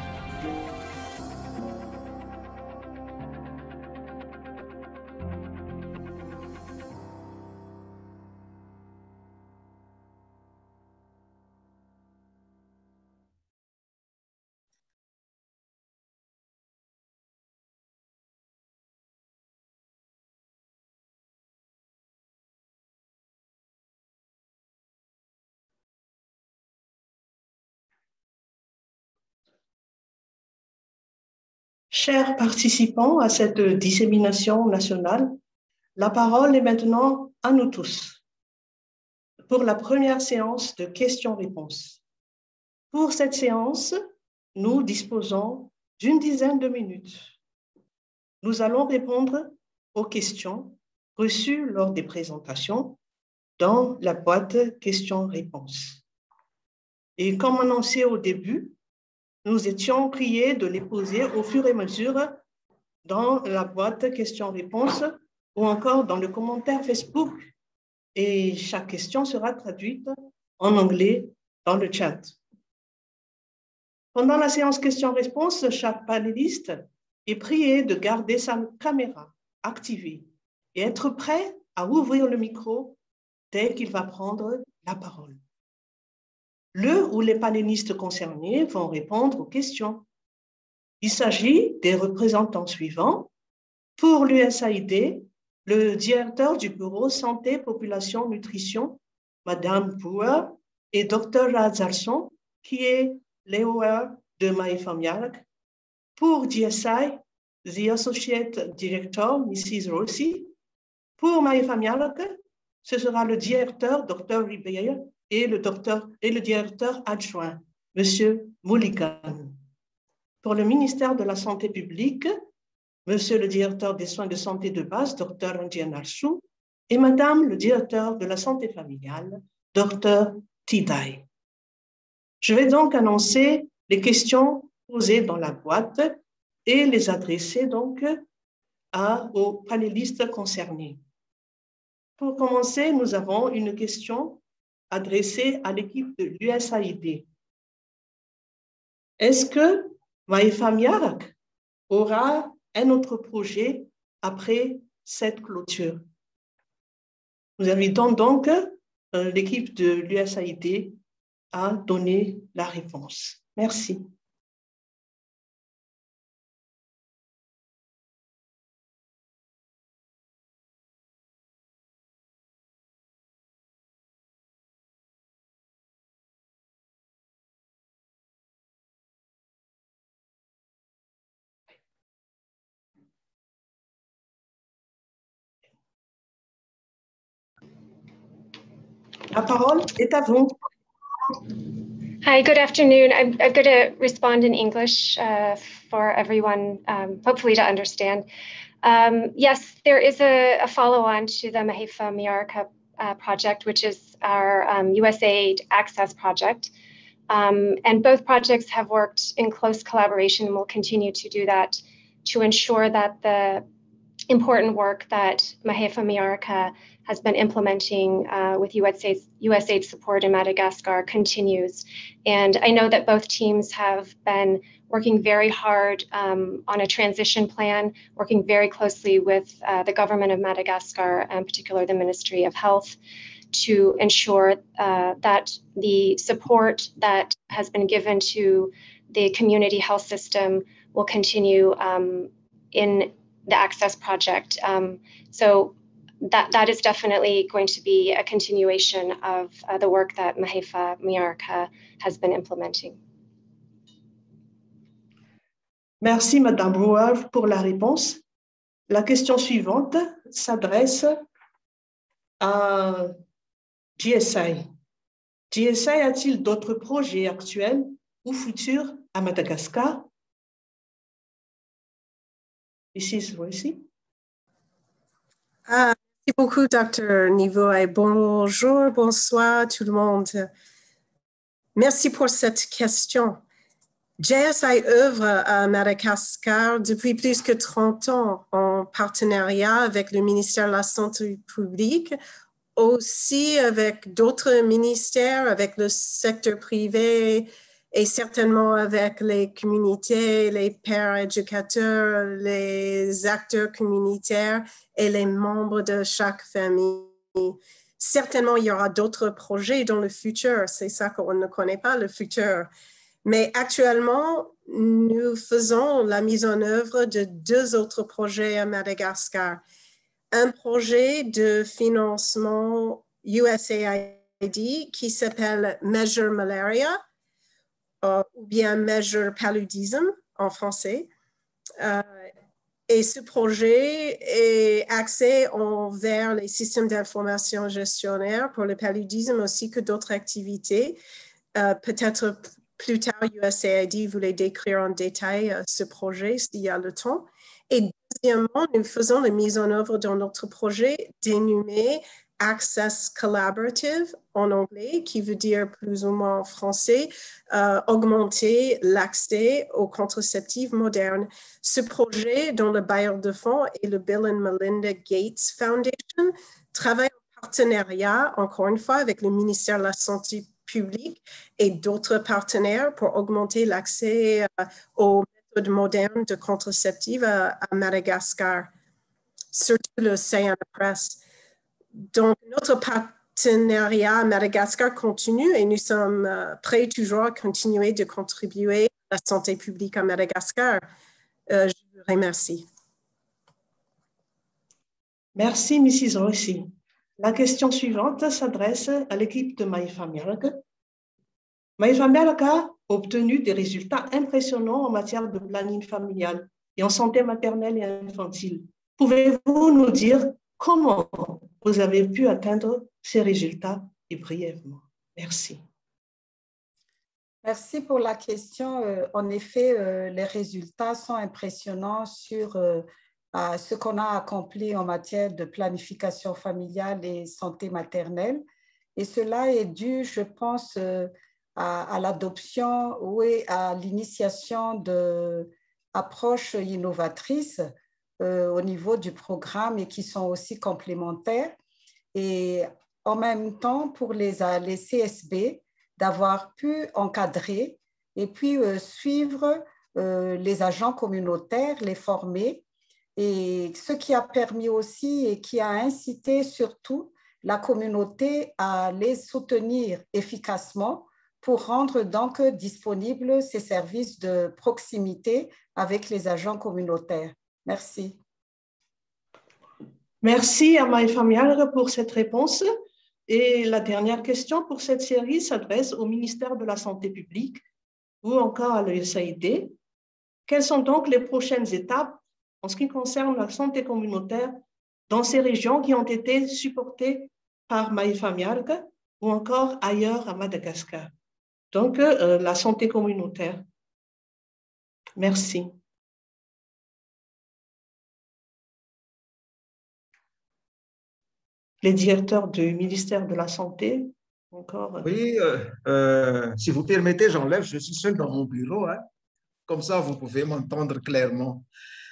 Chers participants à cette dissémination nationale, la parole est maintenant à nous tous pour la première séance de questions-réponses. Pour cette séance, nous disposons d'une dizaine de minutes. Nous allons répondre aux questions reçues lors des présentations dans la boîte questions-réponses. Et comme annoncé au début, nous étions priés de les poser au fur et à mesure dans la boîte questions-réponses ou encore dans le commentaire Facebook. Et chaque question sera traduite en anglais dans le chat. Pendant la séance questions-réponses, chaque panéliste est prié de garder sa caméra activée et être prêt à ouvrir le micro dès qu'il va prendre la parole. Le ou les panélistes concernés vont répondre aux questions. Il s'agit des représentants suivants. Pour l'USAID, le directeur du bureau Santé, Population, Nutrition, Madame Bouer, et Dr. Razarson, qui est l'EOR de Maïfa Miarak. Pour DSI, the Associate Director, Mrs. Rossi. Pour Maïfa Miarak, ce sera le directeur, Dr. Ribeir, et le directeur adjoint, M. Mulligan. Pour le ministère de la Santé publique, Monsieur le directeur des soins de santé de base, Dr. Andian Archou, et Madame le directeur de la santé familiale, Dr. Tidai. Je vais donc annoncer les questions posées dans la boîte et les adresser donc aux panélistes concernés. Pour commencer, nous avons une question adressée à l'équipe de l'USAID. Est-ce que Maïfa Miarak aura un autre projet après cette clôture? Nous invitons donc l'équipe de l'USAID à donner la réponse. Merci. La parole est à vous. Hi, good afternoon. I'm going to respond in English for everyone, hopefully to understand. Yes, there is a follow-on to the Mahifa Miarka project, which is our USAID Access project. And both projects have worked in close collaboration and will continue to do that to ensure that the important work that Mahifa Miarka has been implementing with USAID support in Madagascar continues. And I know that both teams have been working very hard on a transition plan, working very closely with the government of Madagascar, in particular the Ministry of Health, to ensure that the support that has been given to the community health system will continue in the Access project. So that is definitely going to be a continuation of the work that Mahifa Miarka has been implementing. Merci, Madame Brouwer, pour la réponse. La question suivante s'adresse à GSI. GSI a-t-il d'autres projets actuels ou futurs à Madagascar? Ici, voici. Merci beaucoup, Dr. Niveau, et bonjour, bonsoir tout le monde. Merci pour cette question. GSI œuvre à Madagascar depuis plus que 30 ans en partenariat avec le ministère de la Santé publique, aussi avec d'autres ministères, avec le secteur privé et certainement avec les communautés, les pères éducateurs, les acteurs communautaires et les membres de chaque famille. Certainement, il y aura d'autres projets dans le futur. C'est ça qu'on ne connaît pas, le futur. Mais actuellement, nous faisons la mise en œuvre de 2 autres projets à Madagascar. Un projet de financement USAID qui s'appelle Measure Malaria, ou bien Measure Paludisme en français. Et ce projet est axé envers les systèmes d'information gestionnaire pour le paludisme ainsi que d'autres activités. Peut-être plus tard, USAID voulait décrire en détail ce projet s'il y a le temps. Et deuxièmement, nous faisons la mise en œuvre dans notre projet dénommé Access Collaborative en anglais, qui veut dire plus ou moins en français, augmenter l'accès aux contraceptifs modernes. Ce projet, dont le bailleur de fonds est le Bill and Melinda Gates Foundation, travaille en partenariat, encore une fois, avec le ministère de la Santé publique et d'autres partenaires pour augmenter l'accès aux méthodes modernes de contraceptifs à Madagascar, surtout le Cyanopress. Donc, notre partenariat à Madagascar continue et nous sommes prêts toujours à continuer de contribuer à la santé publique à Madagascar. Je vous remercie. Merci, Mrs. Rossi. La question suivante s'adresse à l'équipe de Maïfa Miarka. Maïfa Miarka a obtenu des résultats impressionnants en matière de planning familial et en santé maternelle et infantile. Pouvez-vous nous dire comment vous avez pu atteindre ces résultats et brièvement? Merci. Merci pour la question. En effet, les résultats sont impressionnants sur ce qu'on a accompli en matière de planification familiale et santé maternelle. Et cela est dû, je pense, à l'adoption ou à l'initiation d'approches innovatrices au niveau du programme et qui sont aussi complémentaires. Et en même temps, pour les CSB, d'avoir pu encadrer et puis suivre les agents communautaires, les former, et ce qui a permis aussi et qui a incité surtout la communauté à les soutenir efficacement pour rendre donc disponibles ces services de proximité avec les agents communautaires. Merci. Merci à Maïfa Miarga pour cette réponse. Et la dernière question pour cette série s'adresse au ministère de la Santé publique ou encore à l'USAID. Quelles sont donc les prochaines étapes en ce qui concerne la santé communautaire dans ces régions qui ont été supportées par Maïfa Miarga ou encore ailleurs à Madagascar? Donc, la santé communautaire. Merci. Les directeurs du ministère de la Santé, encore. Oui, si vous permettez, j'enlève, je suis seul dans mon bureau, hein. Comme ça, vous pouvez m'entendre clairement.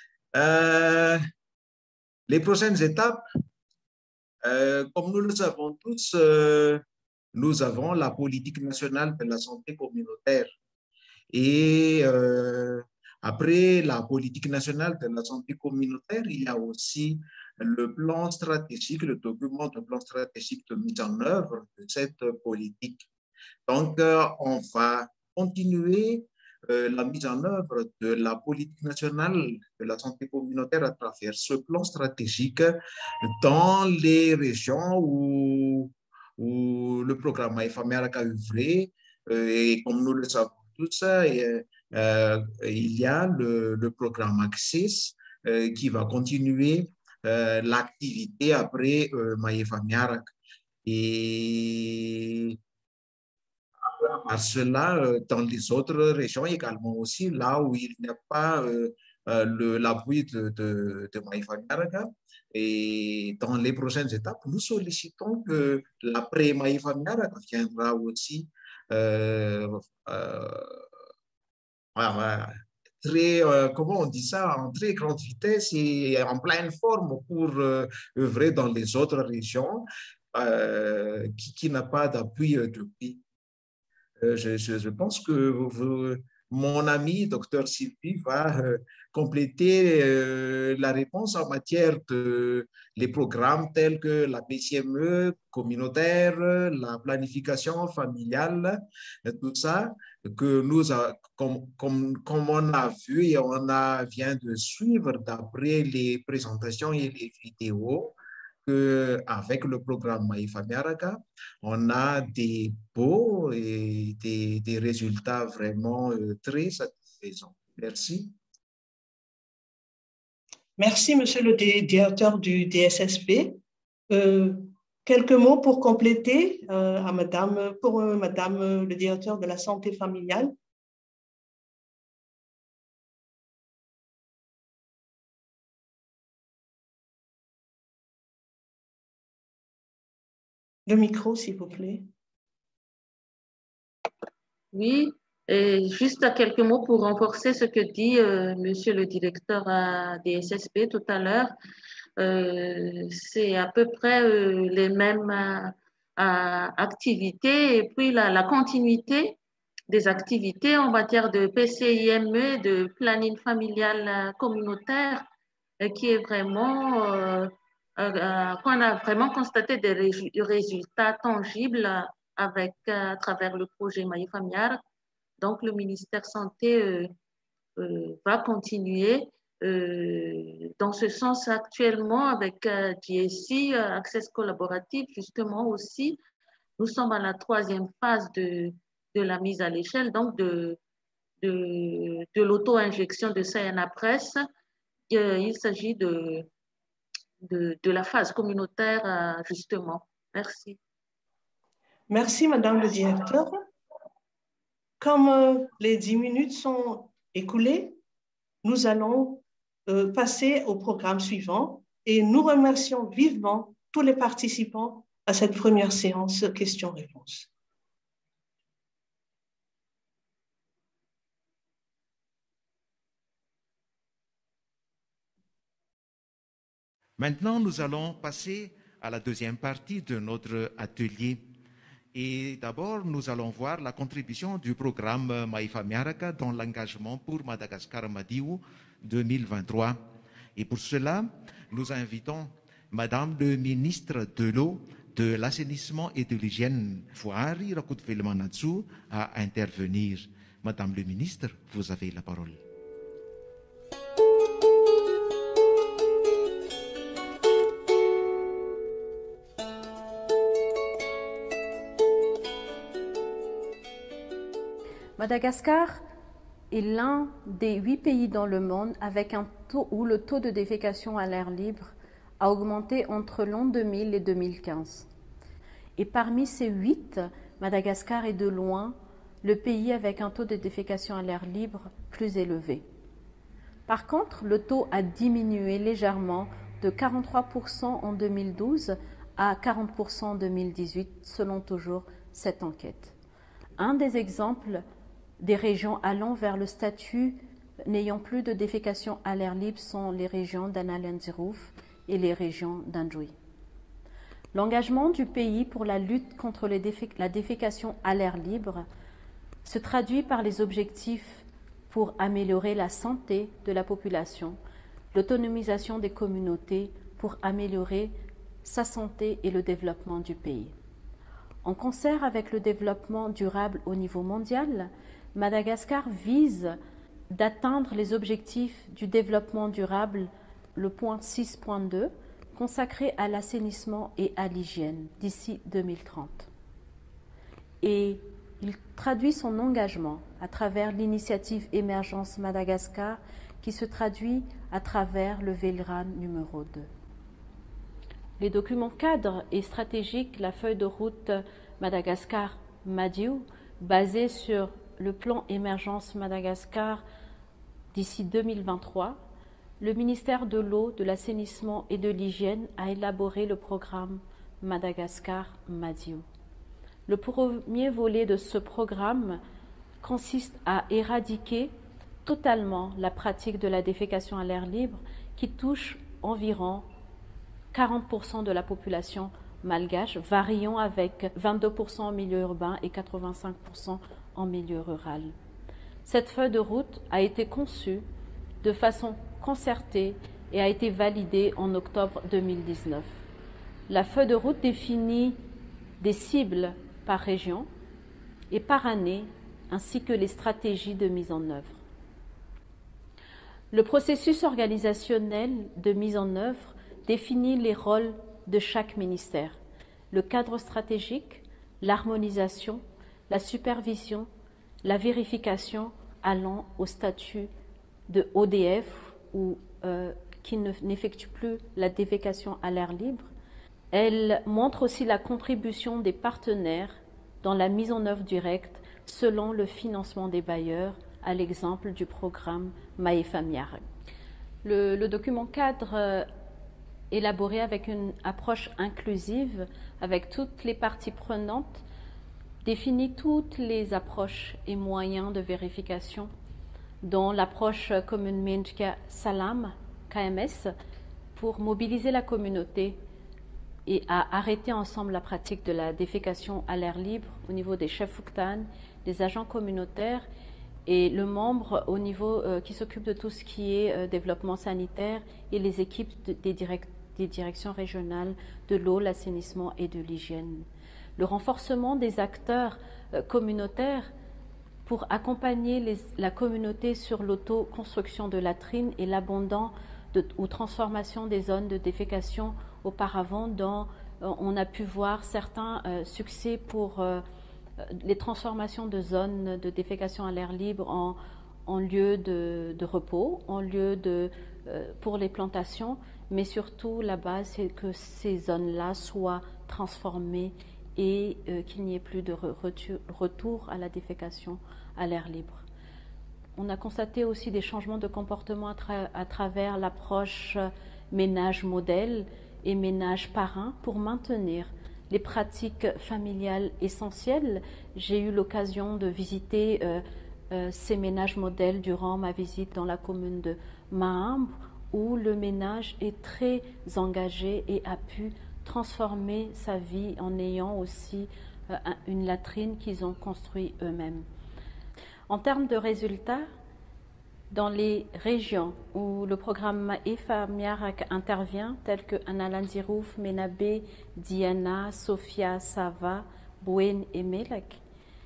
Les prochaines étapes, comme nous le savons tous, nous avons la politique nationale de la santé communautaire. Et après la politique nationale de la santé communautaire, il y a aussi le plan stratégique, le document de plan stratégique de mise en œuvre de cette politique. Donc, on va continuer la mise en œuvre de la politique nationale de la santé communautaire à travers ce plan stratégique dans les régions où le programme Maïfa Miarga a œuvré. Et comme nous le savons tous, il y a le programme Access qui va continuer l'activité après Maïfa Miarga. Et à cela, dans les autres régions également aussi, là où il n'y a pas l'appui de Maïfa Miarga. Et dans les prochaines étapes, nous sollicitons que l'après Maïfa Miarga viendra aussi très, comment on dit ça, en très grande vitesse et en pleine forme pour œuvrer dans les autres régions qui n'a pas d'appui depuis. Je pense que mon ami, Dr Sylvie, va compléter la réponse en matière de les programmes tels que la PCME communautaire, la planification familiale, tout ça, que nous, comme on a vu et vient de suivre d'après les présentations et les vidéos, qu'avec le programme Maïfa Miarga, on a des beaux et des résultats vraiment très satisfaisants. Merci. Merci, monsieur le directeur du DSSP. Quelques mots pour compléter pour madame le directeur de la santé familiale. Le micro, s'il vous plaît. Oui, et juste quelques mots pour renforcer ce que dit monsieur le directeur des SSP tout à l'heure. C'est à peu près les mêmes activités et puis la continuité des activités en matière de PCIME, de planning familial communautaire, qui est vraiment... qu'on a vraiment constaté des résultats tangibles à travers le projet Maïfa Miarga. Donc, le ministère Santé va continuer dans ce sens actuellement avec GSI, Access Collaboratif, justement aussi. Nous sommes à la 3e phase de la mise à l'échelle, donc de l'auto-injection de Cyanapres. Il s'agit de la phase communautaire, justement. Merci. Merci, madame le directeur. Comme les 10 minutes sont écoulées, nous allons passer au programme suivant et nous remercions vivement tous les participants à cette première séance questions-réponses. Maintenant, nous allons passer à la deuxième partie de notre atelier. Et d'abord, nous allons voir la contribution du programme Maifa Miaraka dans l'engagement pour Madagascar Madiou 2023. Et pour cela, nous invitons Madame le ministre de l'Eau, de l'Assainissement et de l'Hygiène, Fouari Rakutvelmanatsu, à intervenir. Madame le ministre, vous avez la parole. Madagascar est l'un des 8 pays dans le monde avec un taux où le taux de défécation à l'air libre a augmenté entre l'an 2000 et 2015. Et parmi ces 8, Madagascar est de loin le pays avec un taux de défécation à l'air libre plus élevé. Par contre, le taux a diminué légèrement de 43% en 2012 à 40% en 2018, selon toujours cette enquête. Un des exemples des régions allant vers le statut n'ayant plus de défécation à l'air libre sont les régions d'Analandzirouf et les régions d'Anjouy. L'engagement du pays pour la lutte contre la défécation à l'air libre se traduit par les objectifs pour améliorer la santé de la population, l'autonomisation des communautés pour améliorer sa santé et le développement du pays. En concert avec le développement durable au niveau mondial, Madagascar vise d'atteindre les objectifs du développement durable, le point 6.2, consacré à l'assainissement et à l'hygiène d'ici 2030. Et il traduit son engagement à travers l'initiative Émergence Madagascar qui se traduit à travers le VELRAN numéro 2. Les documents cadres et stratégiques, la feuille de route Madagascar Madiou, basée sur le plan Émergence Madagascar d'ici 2023, le ministère de l'Eau, de l'Assainissement et de l'Hygiène a élaboré le programme Madagascar Madiou. Le premier volet de ce programme consiste à éradiquer totalement la pratique de la défécation à l'air libre qui touche environ 40% de la population malgache, variant avec 22% en milieu urbain et 85% en milieu rural. Cette feuille de route a été conçue de façon concertée et a été validée en octobre 2019. La feuille de route définit des cibles par région et par année, ainsi que les stratégies de mise en œuvre. Le processus organisationnel de mise en œuvre définit les rôles de chaque ministère, le cadre stratégique, l'harmonisation, la supervision, la vérification allant au statut de ODF ou qui n'effectue plus la défécation à l'air libre. Elle montre aussi la contribution des partenaires dans la mise en œuvre directe selon le financement des bailleurs, à l'exemple du programme Maifa Miaraka. Le document cadre élaboré avec une approche inclusive, avec toutes les parties prenantes, définit toutes les approches et moyens de vérification, dont l'approche communément Salam, KMS, pour mobiliser la communauté et à arrêter ensemble la pratique de la défécation à l'air libre au niveau des chefs Fouktan, des agents communautaires et le membre au niveau qui s'occupe de tout ce qui est développement sanitaire et les équipes des directions régionales de l'eau, l'assainissement et de l'hygiène. Le renforcement des acteurs communautaires pour accompagner la communauté sur l'autoconstruction de latrines et l'abandon ou transformation des zones de défécation auparavant dont on a pu voir certains succès pour les transformations de zones de défécation à l'air libre en lieu de repos, en lieu pour les plantations, mais surtout la base c'est que ces zones-là soient transformées et qu'il n'y ait plus de retour à la défécation à l'air libre. On a constaté aussi des changements de comportement à travers l'approche ménage modèle et ménage parrain pour maintenir les pratiques familiales essentielles. J'ai eu l'occasion de visiter ces ménages modèles durant ma visite dans la commune de Mahambre, où le ménage est très engagé et a pu transformer sa vie en ayant aussi une latrine qu'ils ont construite eux-mêmes. En termes de résultats, dans les régions où le programme Maïfa Miarak intervient, tels que Analandirouf, Menabe, Diana, Sofia, Sava, Bouen et Melek,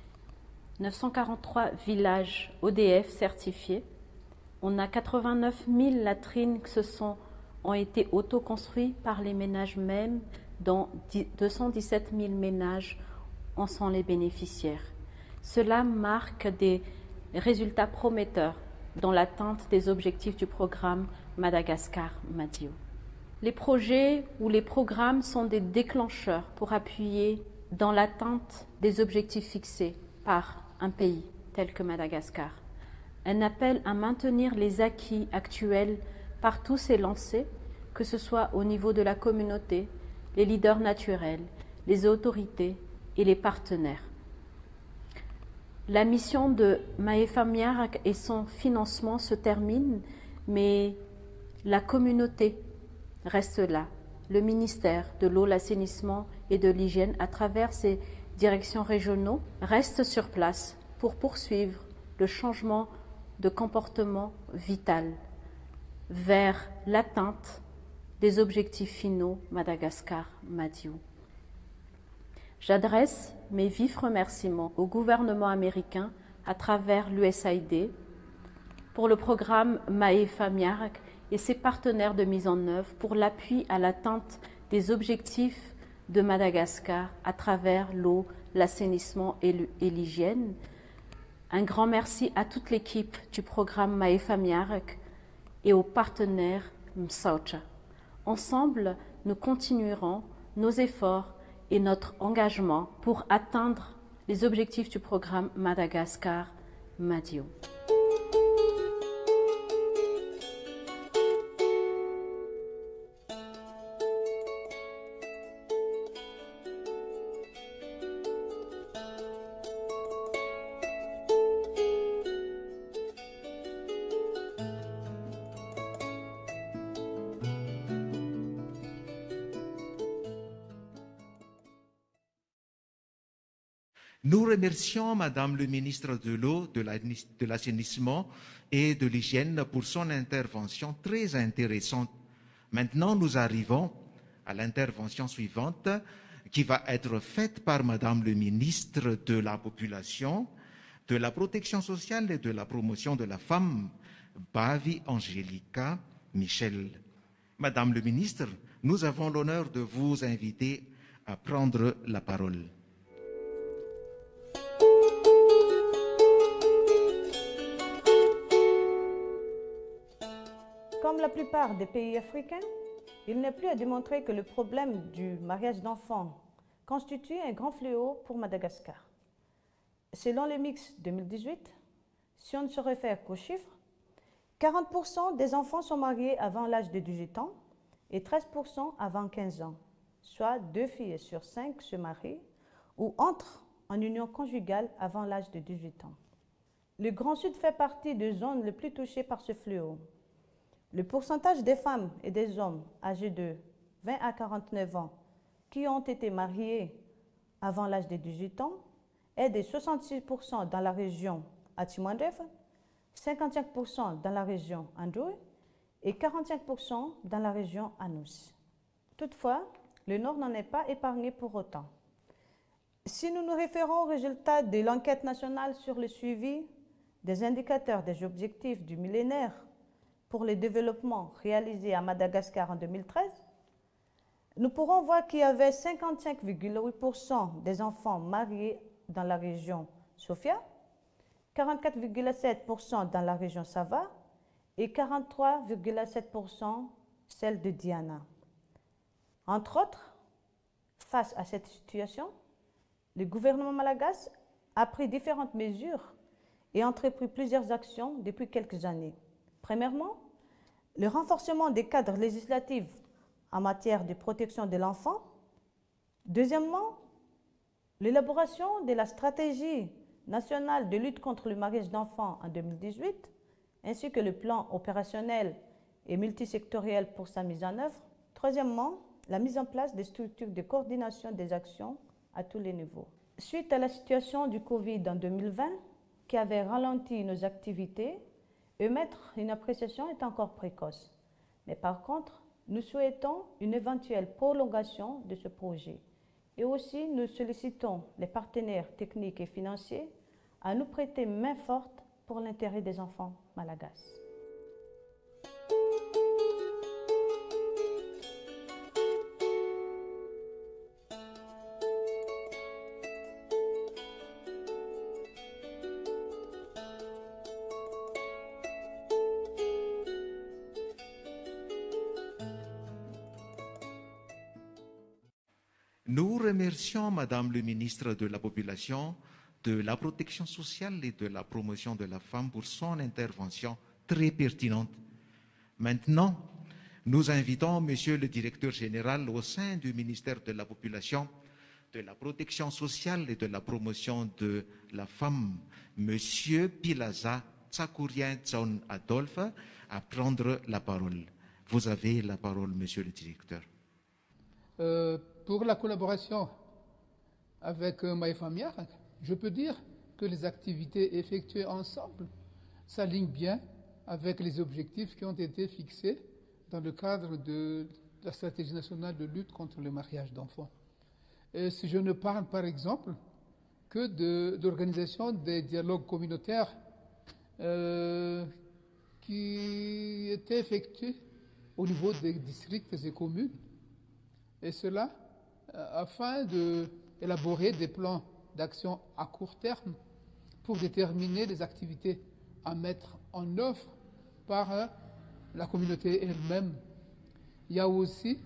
943 villages ODF certifiés. On a 89 000 latrines qui ont été autoconstruits par les ménages mêmes, dont 217 000 ménages en sont les bénéficiaires. Cela marque des résultats prometteurs dans l'atteinte des objectifs du programme Madagascar Madio. Les projets ou les programmes sont des déclencheurs pour appuyer dans l'atteinte des objectifs fixés par un pays tel que Madagascar. Un appel à maintenir les acquis actuels par tous est lancé, que ce soit au niveau de la communauté, les leaders naturels, les autorités et les partenaires. La mission de Maïfa Miarak et son financement se terminent, mais la communauté reste là. Le ministère de l'eau, l'assainissement et de l'hygiène, à travers ses directions régionaux, reste sur place pour poursuivre le changement de comportement vital vers l'atteinte des objectifs finaux Madagascar Madio. J'adresse mes vifs remerciements au gouvernement américain à travers l'USAID pour le programme Maïfa Miarak et ses partenaires de mise en œuvre pour l'appui à l'atteinte des objectifs de Madagascar à travers l'eau, l'assainissement et l'hygiène. Un grand merci à toute l'équipe du programme Maïfa Miarak et aux partenaires Msaucha. Ensemble, nous continuerons nos efforts et notre engagement pour atteindre les objectifs du programme Madagascar Madio. Nous remercions Madame le ministre de l'Eau, de l'Assainissement et de l'Hygiène pour son intervention très intéressante. Maintenant, nous arrivons à l'intervention suivante qui va être faite par Madame le ministre de la Population, de la Protection sociale et de la Promotion de la Femme, Bavi Angelica Michel. Madame le ministre, nous avons l'honneur de vous inviter à prendre la parole. Comme la plupart des pays africains, il n'est plus à démontrer que le problème du mariage d'enfants constitue un grand fléau pour Madagascar. Selon le Mix 2018, si on ne se réfère qu'aux chiffres, 40% des enfants sont mariés avant l'âge de 18 ans et 13% avant 15 ans, soit 2 filles sur 5 se marient ou entrent en union conjugale avant l'âge de 18 ans. Le Grand Sud fait partie des zones les plus touchées par ce fléau. Le pourcentage des femmes et des hommes âgés de 20 à 49 ans qui ont été mariés avant l'âge de 18 ans est de 66% dans la région Atimandref, 55% dans la région Andouy et 45% dans la région Anous. Toutefois, le Nord n'en est pas épargné pour autant. Si nous nous référons aux résultats de l'enquête nationale sur le suivi des indicateurs des objectifs du millénaire pour le développement réalisé à Madagascar en 2013, nous pourrons voir qu'il y avait 55,8% des enfants mariés dans la région Sofia, 44,7% dans la région Sava et 43,7% celle de Diana. Entre autres, face à cette situation, le gouvernement malagasy a pris différentes mesures et a entrepris plusieurs actions depuis quelques années. Premièrement, le renforcement des cadres législatifs en matière de protection de l'enfant. Deuxièmement, l'élaboration de la stratégie nationale de lutte contre le mariage d'enfants en 2018, ainsi que le plan opérationnel et multisectoriel pour sa mise en œuvre. Troisièmement, la mise en place des structures de coordination des actions à tous les niveaux. Suite à la situation du Covid en 2020, qui avait ralenti nos activités, émettre une appréciation est encore précoce. Mais par contre, nous souhaitons une éventuelle prolongation de ce projet. Et aussi, nous sollicitons les partenaires techniques et financiers à nous prêter main forte pour l'intérêt des enfants malagasy. Nous remercions Madame le ministre de la Population, de la Protection sociale et de la Promotion de la femme pour son intervention très pertinente. Maintenant, nous invitons Monsieur le Directeur général au sein du ministère de la Population, de la Protection sociale et de la Promotion de la femme, Monsieur Pilaza Tsakourian-Tson Adolphe, à prendre la parole. Vous avez la parole, Monsieur le Directeur. Pour la collaboration avec Maïfamiar, je peux dire que les activités effectuées ensemble s'alignent bien avec les objectifs qui ont été fixés dans le cadre de la stratégie nationale de lutte contre le mariage d'enfants. Et si je ne parle par exemple que d'organisation des dialogues communautaires qui étaient effectués au niveau des districts et communes, et cela afin d'élaborer des plans d'action à court terme pour déterminer les activités à mettre en œuvre par la communauté elle-même. Il y a aussi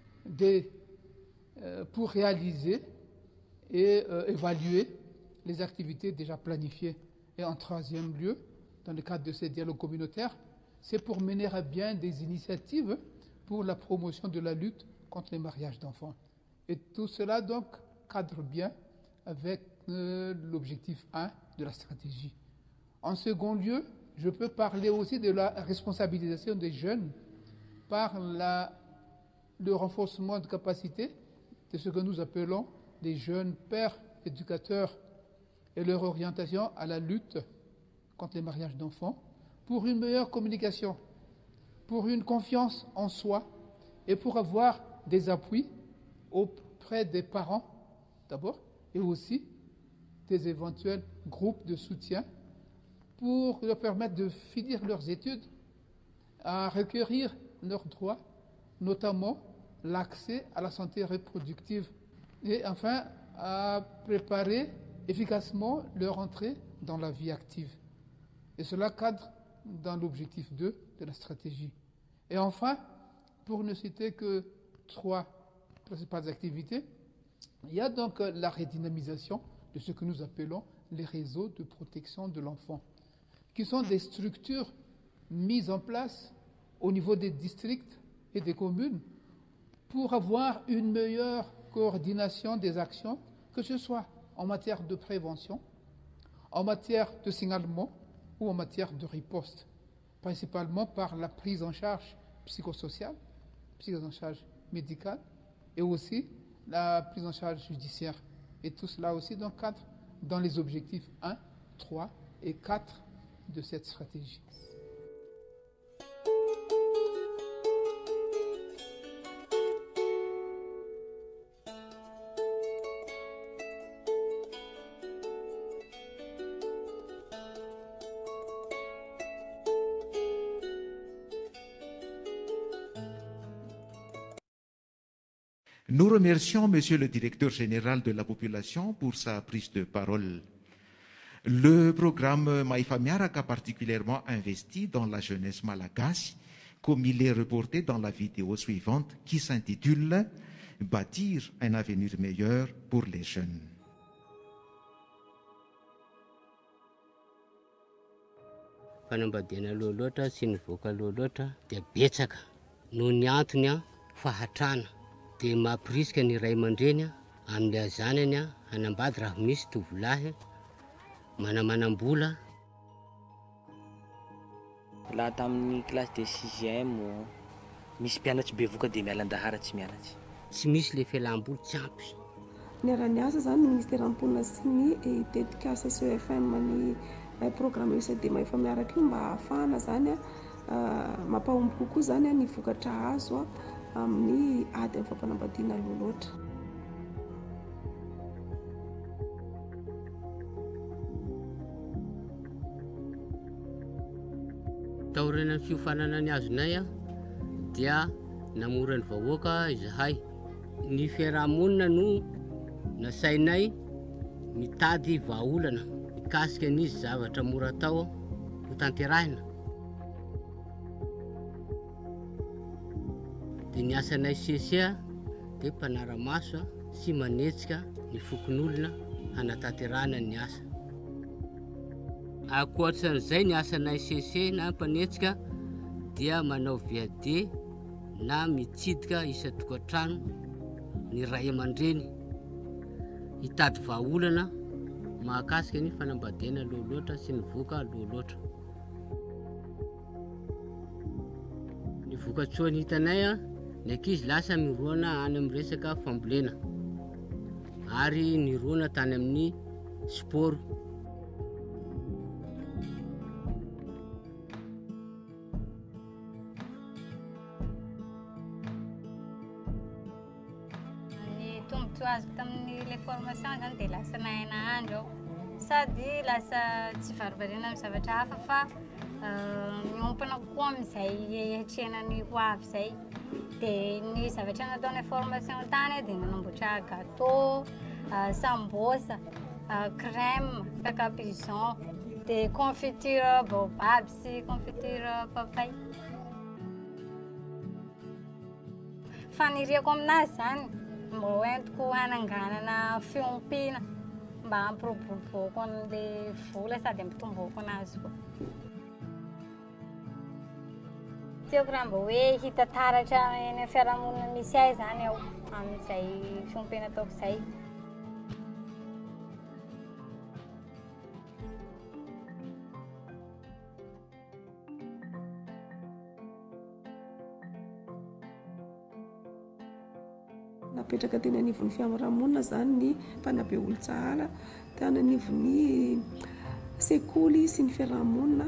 pour réaliser et évaluer les activités déjà planifiées. Et en troisième lieu, dans le cadre de ces dialogues communautaires, c'est pour mener à bien des initiatives pour la promotion de la lutte contre les mariages d'enfants. Et tout cela donc cadre bien avec l'objectif 1 de la stratégie. En second lieu, je peux parler aussi de la responsabilisation des jeunes par le renforcement de capacité de ce que nous appelons les jeunes pères éducateurs et leur orientation à la lutte contre les mariages d'enfants pour une meilleure communication, pour une confiance en soi et pour avoir des appuis auprès des parents d'abord et aussi des éventuels groupes de soutien pour leur permettre de finir leurs études, à requérir leurs droits, notamment l'accès à la santé reproductive et enfin à préparer efficacement leur entrée dans la vie active. Et cela cadre dans l'objectif 2 de la stratégie. Et enfin, pour ne citer que 3 principales activités, il y a donc la redynamisation de ce que nous appelons les réseaux de protection de l'enfant, qui sont des structures mises en place au niveau des districts et des communes pour avoir une meilleure coordination des actions, que ce soit en matière de prévention, en matière de signalement ou en matière de riposte, principalement par la prise en charge psychosociale, prise en charge médicale et aussi la prise en charge judiciaire. Et tout cela aussi cadre dans les objectifs 1, 3 et 4 de cette stratégie. Nous remercions Monsieur le Directeur général de la Population pour sa prise de parole. Le programme Maïfamiarak a particulièrement investi dans la jeunesse malagasy, comme il est reporté dans la vidéo suivante qui s'intitule « Bâtir un avenir meilleur pour les jeunes ». fanambadiana loha loatra sy nivoaka loha loatra dia betsaka noho ny antony a fahatrana dia mampirisika ny ray aman-dreny amin'ny azanany a hanambady raha misy tovolahy manamanam-bola. Laha tamin'ny classe de 6e misy mpianatsy bevoka dia mialan-dahara tsy mianatsy. Tsy misy le fialam-boly tsy ampy. Ny araniasa zany ny ministéram-ponina sy ny dedikasa CEFM ny programme UCD efa miaraka io mba ahafahana zany mampahomby kokoa zany ny vokatra azo amin'ny ady amin'ny fampanambadiana loha loatra. Taorina ny fiofanana ny azonay dia namora ny vahoaka izahay. Ny fiarahamonina no nasainay mitady vahaolana mikasika n'izy zavatra mora atao ho tanterahina. Dia ny asanay CEC dia mpanara-maso sy manetsika ny fokon'olona hanatanterahana ny asa. Ankoatran'izay ny asanay CEC na mpanetsika dia manao VAD na mitsidika isa-tokantrano ny ray aman-dreny hitady vahaolana mahakasika ny fanambadiana loha loatra sy ny voka loha loatra. Ny vokatsoa ny hitanay ny ankizy lasa miroana any amin'ny resaka fambolena ary niroana tany amin'ny sport. Azo tamin'ile formation zany dia lasa nahay nahandro sady lasa tsy varivariana amin'ny zavatra hafa fa miompana kokoa amin'izay hatrenany ho avy izay. Dia ny zavatra nataonay formation tany dia nanamboatra gâteau, sambosa, crème, cacapigeon, dia confiture baobab sy confiture papay. Faniriako aminazy zany mba hoentiko hananganana fiompiana mba hampiroboroboako an'ilay vola sady hampitomboako anazy koa. Tiako raha mba hoe hita taratra eny amin'ny fiarahamonina misy ahy zany aho amin'izay fiompiana ataoko izay. Napetraka teny anivon'ny fiarahamonina zany ny mpanabe olo-tsahala tany anivon'ny sekoly sy ny fiarahamonina.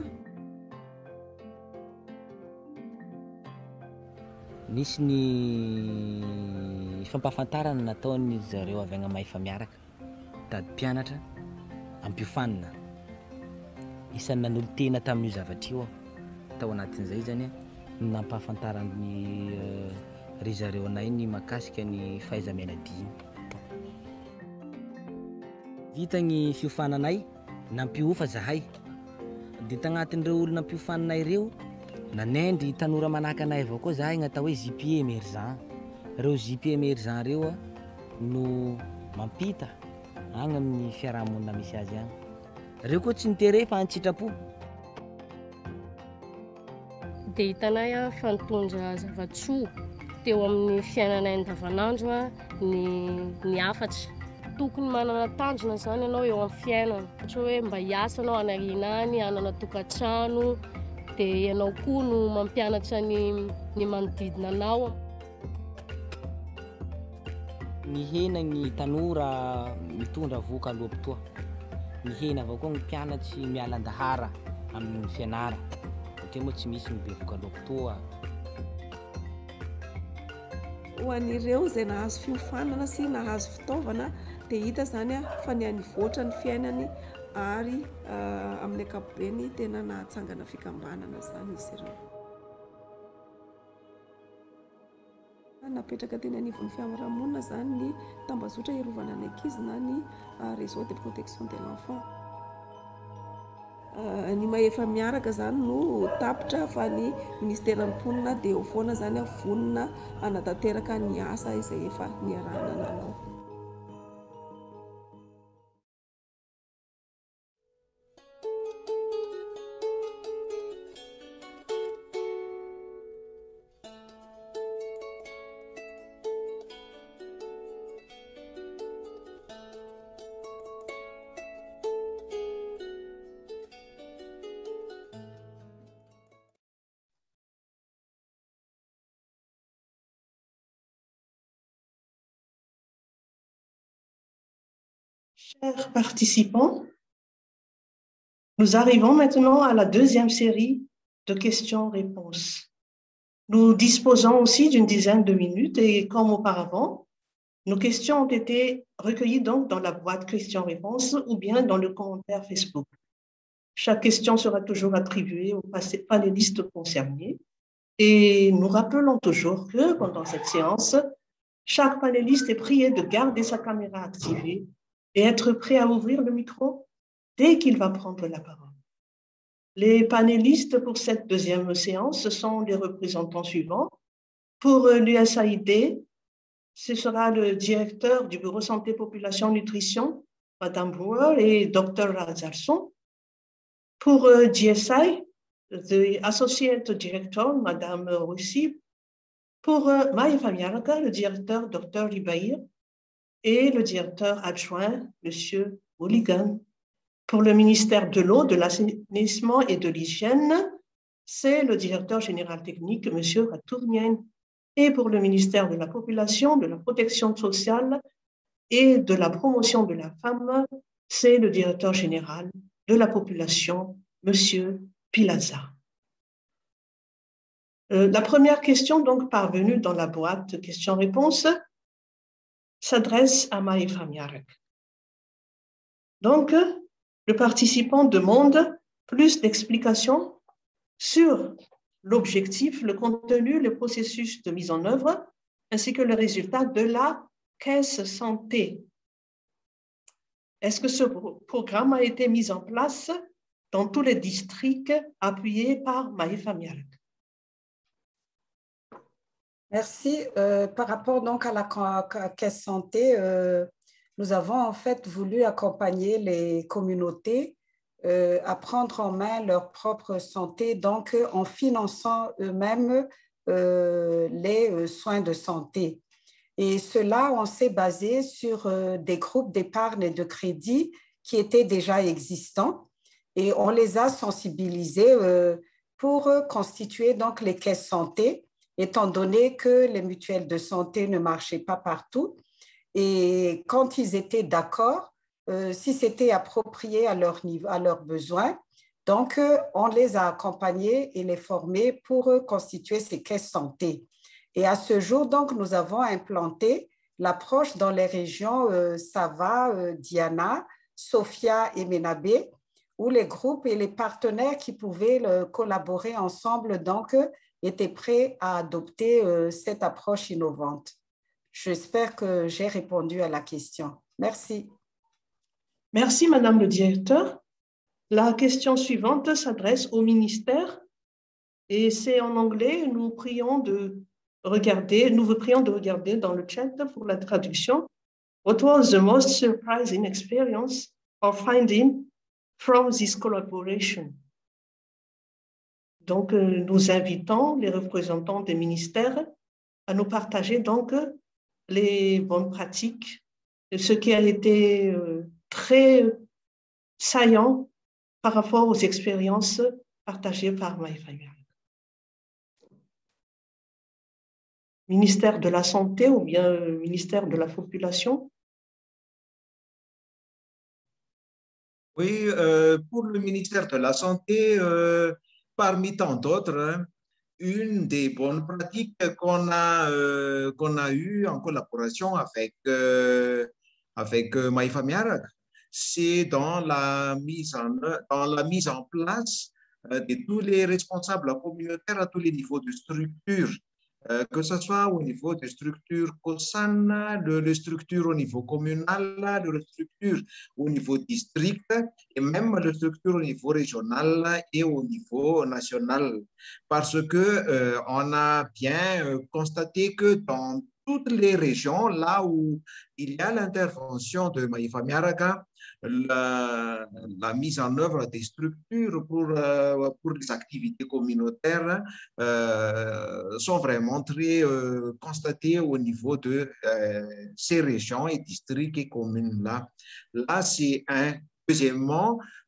Nisy ny fampahafantarana nataony zareo avy agny Mahia miaraka tady mpianatra ampiofanina. Isan'ny nanolo tena tamin'io zavatra io tao anatin'izay zany nampahafantarany ry zareo anay ny makasika ny fahaiza-miaina dimy. Vita ny fiofananay nampiofa zahay dia tagnatin'ireo olona nampiofananay ireo nanendry tanora manahaka anay avao koa zahay natao hoe JP émergent. Ireo JP émergent ireo no mampita agny amin'ny fiarahamonina misy azy agny. Ireo koa tsy nitere fa antsitrapo. Dia hitanay fa nitondra zava-tsoa teo amin'ny fiainanay andavanandro ny afatra. Tokony manana tanjona zany ianao eo amin'ny fiainana. Ohatra hoe mba hiasa anao anarinany, hanana tokantrano, dia ianao koa no mampianatra ny manodidina anao. Ny hena ny tanora mitondra voka aloha-potoa. Ny hena avao koa ny mpianatry mialan-dahara amin'ny fianara. Satria moa tsy misy ny be voka aloha-potoa. Ho an'ireo izay nahazo fiofanana sy nahazo fitaovana dia hita zany fa ny hanivoatra ny fiainany ary amin'ny ankapobeny tena nahatsangana fikambanana zany izy ireo. Napetraka teny anivon'ny fiarahamonina zany ny tambazotra iarovana ny ankizy na ny réseau de protection de l'enfant. Ny Mahia miaraka zany no tapitra fa ny ministéram-ponina dia ho foana zany vonona hanatanteraka ny asa izay efa niarahana nanao. Chers participants, nous arrivons maintenant à la deuxième série de questions-réponses. Nous disposons aussi d'une dizaine de minutes et comme auparavant, nos questions ont été recueillies donc dans la boîte questions-réponses ou bien dans le commentaire Facebook. Chaque question sera toujours attribuée aux panélistes concernés et nous rappelons toujours que pendant cette séance, chaque panéliste est prié de garder sa caméra activée et être prêt à ouvrir le micro dès qu'il va prendre la parole. Les panélistes pour cette deuxième séance sont les représentants suivants. Pour l'USAID, ce sera le directeur du Bureau Santé Population Nutrition, Madame Brewer et Dr. Razarson. Pour GSI, the Associate Director, Madame Russi. Pour Maïfamiaraka, le directeur Dr. Ribaïr et le directeur adjoint, Monsieur Mulligan. Pour le ministère de l'eau, de l'assainissement et de l'hygiène, c'est le directeur général technique, Monsieur Ratournien. Et pour le ministère de la Population, de la Protection sociale et de la promotion de la femme, c'est le directeur général de la Population, Monsieur Pilaza. La première question, donc, parvenue dans la boîte questions-réponses, s'adresse à Maïfa Miarek. Donc, le participant demande plus d'explications sur l'objectif, le contenu, le processus de mise en œuvre, ainsi que le résultat de la caisse santé. Est-ce que ce programme a été mis en place dans tous les districts appuyés par Maïfa Miarek? Merci. Par rapport donc à la caisse santé, nous avons en fait voulu accompagner les communautés à prendre en main leur propre santé, donc en finançant eux-mêmes les soins de santé. Et cela, on s'est basé sur des groupes d'épargne et de crédit qui étaient déjà existants et on les a sensibilisés pour constituer donc les caisses santé, étant donné que les mutuelles de santé ne marchaient pas partout. Et quand ils étaient d'accord, si c'était approprié à leur niveau, à leurs besoins, donc on les a accompagnés et les formés pour constituer ces caisses santé. Et à ce jour, donc, nous avons implanté l'approche dans les régions Sava, Diana, Sofia et Menabé, où les groupes et les partenaires qui pouvaient collaborer ensemble, donc, étaient prêts à adopter cette approche innovante. J'espère que j'ai répondu à la question. Merci. Merci, Madame le directeur. La question suivante s'adresse au ministère et c'est en anglais. Nous vous prions de regarder dans le chat pour la traduction. What was the most surprising experience or finding from this collaboration? Donc, nous invitons les représentants des ministères à nous partager donc les bonnes pratiques, ce qui a été très saillant par rapport aux expériences partagées par Maïfa Miarek. Ministère de la Santé ou bien ministère de la Population? Oui, pour le ministère de la Santé, parmi tant d'autres, une des bonnes pratiques qu'on a eues en collaboration avec Maïfa Miarek, c'est dans la mise en place de tous les responsables communautaires à tous les niveaux de structure, que ce soit au niveau de structures COSAN, de structures au niveau communal, de structures au niveau district et même de structures au niveau régional et au niveau national. Parce que on a bien constaté que dans toutes les régions, là où il y a l'intervention de Maïfa Miarek, la mise en œuvre des structures pour les activités communautaires sont vraiment très constatées au niveau de ces régions et districts et communes-là. Là, c'est un. Deuxièmement,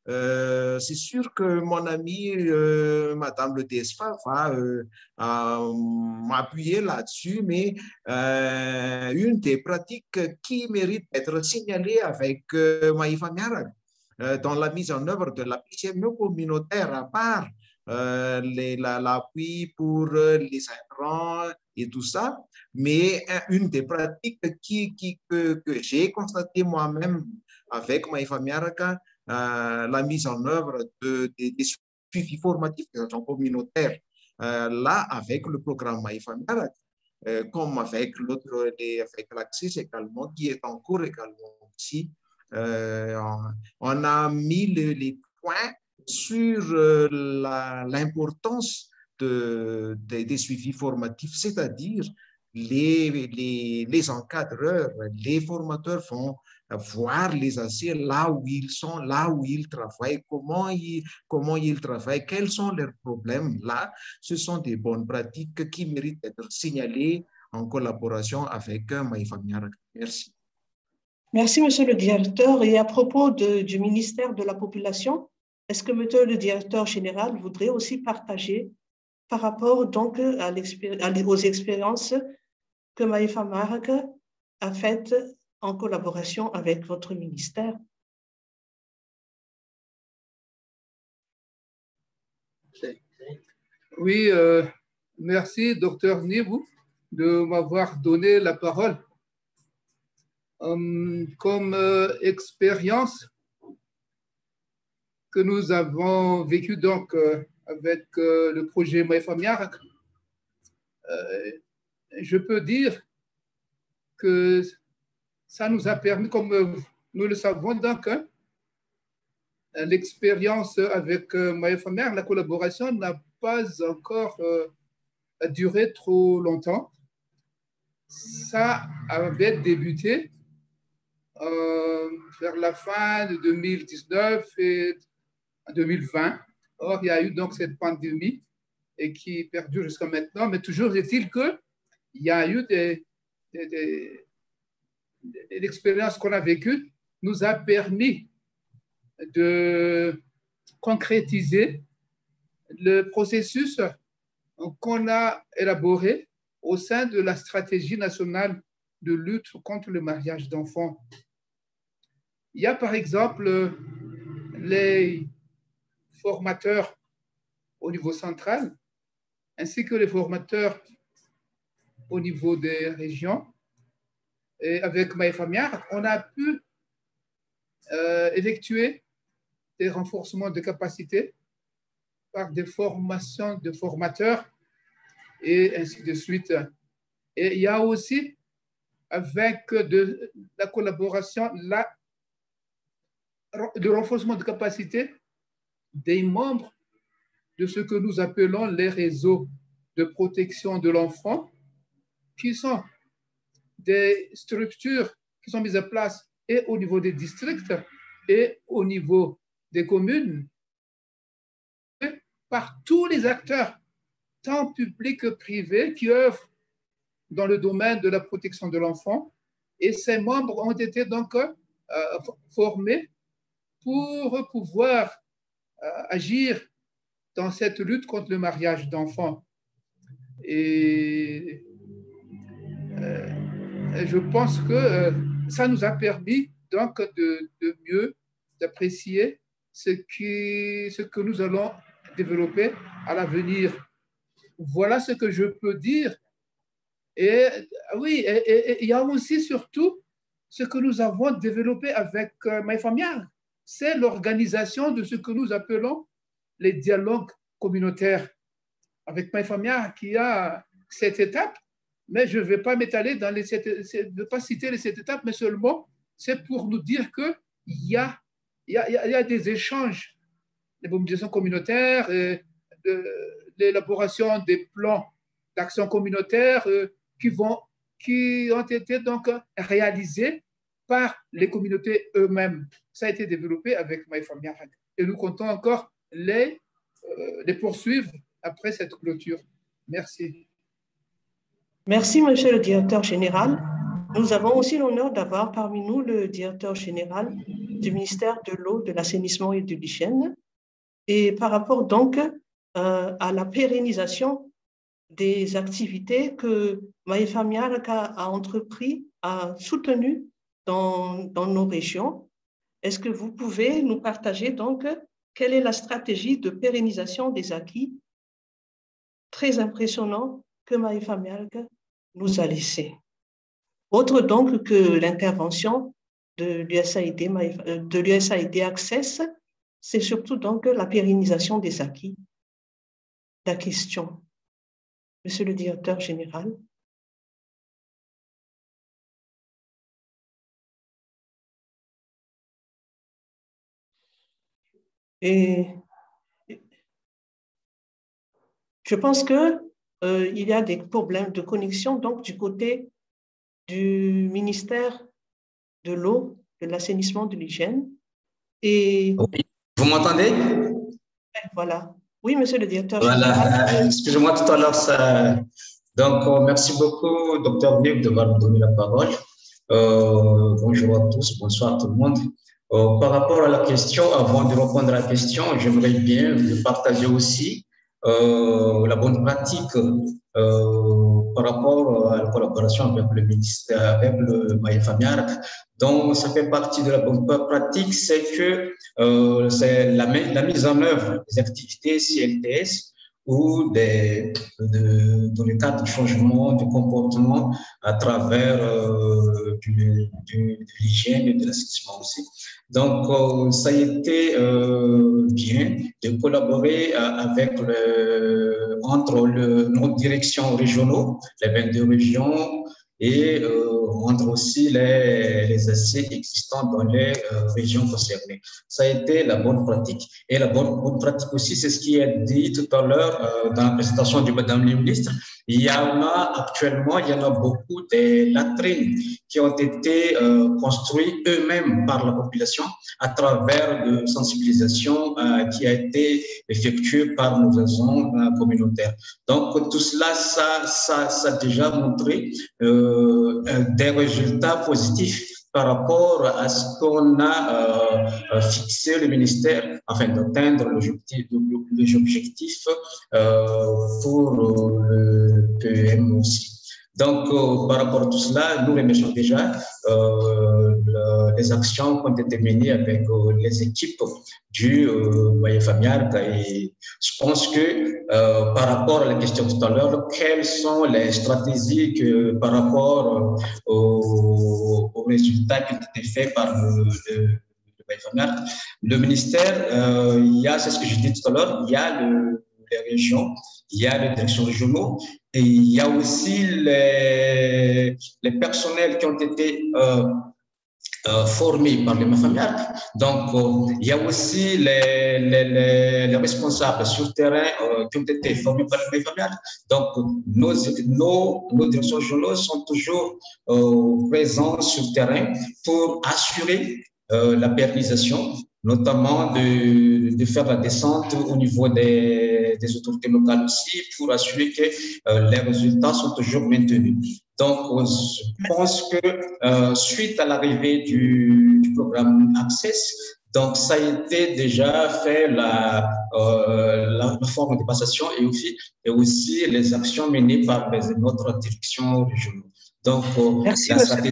c'est sûr que mon ami, Madame le DSFA, va m'appuyer là-dessus, mais une des pratiques qui mérite d'être signalée avec Maïfa Miarag, dans la mise en œuvre de la PCME communautaire, à part l'appui pour les intrants et tout ça, mais une des pratiques que j'ai constaté moi-même avec Maïfa Miarag, la mise en œuvre des suivis formatifs communautaires, là avec le programme Maïfa Miarag, comme avec l'autre, avec l'ACCIS également, qui est en cours également aussi. On a mis les points sur l'importance des suivis formatifs, c'est-à-dire les encadreurs, les formateurs vont voir les aciers là où ils sont, là où ils travaillent, comment ils travaillent, quels sont leurs problèmes. Là, ce sont des bonnes pratiques qui méritent d'être signalées en collaboration avec Maïfa Miarag. Merci. Merci, Monsieur le Directeur. Et à propos du ministère de la Population, est-ce que Monsieur le Directeur général voudrait aussi partager par rapport donc aux expériences que Maïfa Miarag a faites en collaboration avec votre ministère? Oui, merci, Dr Nibou, de m'avoir donné la parole. Comme expérience que nous avons vécue donc avec le projet Maïfa Miarag, je peux dire que ça nous a permis, comme nous le savons donc, l'expérience avec Maïfa Miarag, la collaboration n'a pas encore duré trop longtemps. Ça avait débuté vers la fin de 2019 et 2020. Or, il y a eu donc cette pandémie et qui perdure jusqu'à maintenant. Mais toujours est-il qu'il y a eu l'expérience qu'on a vécue nous a permis de concrétiser le processus qu'on a élaboré au sein de la stratégie nationale de lutte contre le mariage d'enfants. Il y a par exemple les formateurs au niveau central, ainsi que les formateurs au niveau des régions. Et avec Maïfa Miarag, on a pu effectuer des renforcements de capacités par des formations de formateurs et ainsi de suite. Et il y a aussi, avec de la collaboration, le renforcement de capacités des membres de ce que nous appelons les réseaux de protection de l'enfant, qui sont des structures qui sont mises en place et au niveau des districts et au niveau des communes, par tous les acteurs, tant publics que privés, qui œuvrent dans le domaine de la protection de l'enfant. Et ces membres ont été donc formés pour pouvoir agir dans cette lutte contre le mariage d'enfants. Et je pense que ça nous a permis donc de mieux apprécier ce que nous allons développer à l'avenir. Voilà ce que je peux dire. Et oui, et il y a aussi surtout ce que nous avons développé avec Maïfa Miarag, c'est l'organisation de ce que nous appelons les dialogues communautaires. Avec Maïfa Miarag, qui a 7 étapes, mais je ne vais pas m'étaler dans les 7, je ne vais pas citer les 7 étapes, mais seulement c'est pour nous dire qu'il y a des échanges, les mobilisations communautaires, l'élaboration des plans d'action communautaire qui ont été donc réalisés par les communautés eux-mêmes. Ça a été développé avec Maïfa Miarag. Et nous comptons encore les poursuivre après cette clôture. Merci. Merci, Monsieur le Directeur général. Nous avons aussi l'honneur d'avoir parmi nous le directeur général du ministère de l'eau, de l'assainissement et de l'hygiène. Et par rapport donc à la pérennisation des activités que Maïfa Miaraka a entrepris, a soutenues dans nos régions, est-ce que vous pouvez nous partager donc quelle est la stratégie de pérennisation des acquis très impressionnants que Maïfa Miaraka nous a laissés? Autre donc que l'intervention de l'USAID Access, c'est surtout donc la pérennisation des acquis. La question, Monsieur le directeur général. Et je pense que il y a des problèmes de connexion donc du côté du ministère de l'eau, de l'assainissement, de l'hygiène. Et oui. Vous m'entendez? Voilà. Oui, monsieur le directeur général. Excusez-moi tout à l'heure. Donc, merci beaucoup, docteur Bibb, de m'avoir donné la parole. Bonjour à tous, bonsoir à tout le monde. Par rapport à la question, avant de répondre à la question, j'aimerais bien partager aussi la bonne pratique par rapport à la collaboration avec le ministère, avec le Maïfa Miaraka. Donc, ça fait partie de la bonne pratique, c'est que c'est la mise en œuvre des activités CLTS ou dans le cadre du changement de comportement à travers de l'hygiène et de l'assainissement aussi. Donc, ça a été bien de collaborer entre nos directions régionaux, les 22 régions, et entre aussi les essais existants dans les régions concernées. Ça a été la bonne pratique. Et la bonne pratique aussi, c'est ce qui est dit tout à l'heure dans la présentation de Madame la ministre. Il y en a beaucoup de latrines qui ont été construites eux-mêmes par la population à travers de sensibilisation qui a été effectuée par nos agents communautaires. Donc, tout cela, ça a déjà montré des résultats positifs par rapport à ce qu'on a fixé le ministère afin d'atteindre les objectifs pour le PM aussi. Donc, par rapport à tout cela, nous remercions déjà les actions qui ont été menées avec les équipes du Maïfa Miaraka. Et je pense que par rapport à la question tout à l'heure, quelles sont les stratégies par rapport aux résultats qui ont été faits par le Maïfa Miaraka? Le ministère, c'est ce que je dis tout à l'heure, il y a les régions, il y a les directions régionaux, et il y a aussi les personnels qui ont été formés par les Maïfa Miaraka. Donc, il y a aussi les responsables sur terrain qui ont été formés par les Maïfa Miaraka. Donc, nos directions régionales sont toujours présents sur terrain pour assurer la pérennisation, notamment de faire la descente au niveau des autorités locales aussi pour assurer que les résultats sont toujours maintenus. Donc, je pense que suite à l'arrivée du programme Access, donc ça a été déjà fait la forme de passation et aussi les actions menées par notre direction régionale. Donc, merci,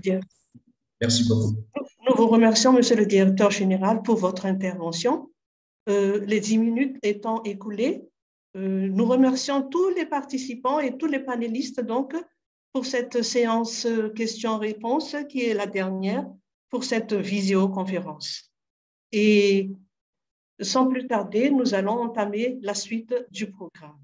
merci beaucoup. Nous vous remercions, Monsieur le Directeur général, pour votre intervention. Les 10 minutes étant écoulées, nous remercions tous les participants et tous les panélistes donc, pour cette séance questions-réponses qui est la dernière pour cette visioconférence. Et sans plus tarder, nous allons entamer la suite du programme.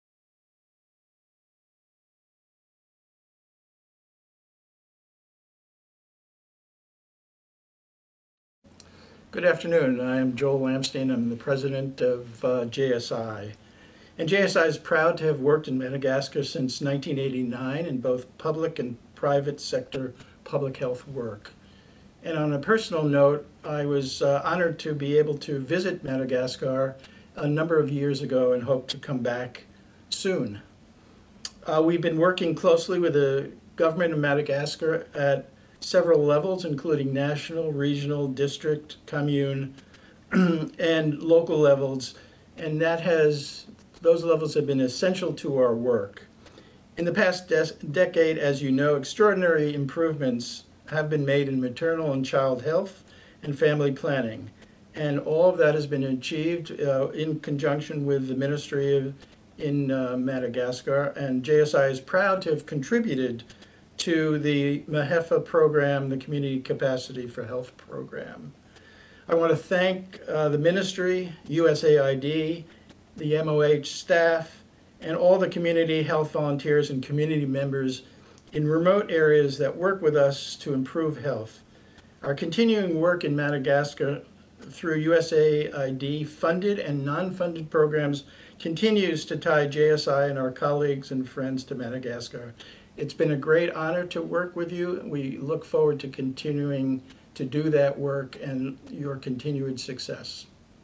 Good afternoon. I am Joel Lamstein. I'm the president of JSI. And JSI is proud to have worked in Madagascar since 1989 in both public and private sector public health work. And on a personal note, I was honored to be able to visit Madagascar a number of years ago and hope to come back soon. We've been working closely with the government of Madagascar at several levels, including national, regional, district, commune, and local levels, and those levels have been essential to our work. In the past decade, as you know, extraordinary improvements have been made in maternal and child health and family planning, and all of that has been achieved in conjunction with the ministry in Madagascar, and JSI is proud to have contributed to the MAHEFA program, the Community Capacity for Health program. I want to thank the ministry, USAID, the MOH staff, and all the community health volunteers and community members in remote areas that work with us to improve health. Our continuing work in Madagascar through USAID funded and non-funded programs continues to tie JSI and our colleagues and friends to Madagascar. It's been a great honor to work with you. We look forward to continuing to do that work and your continued success.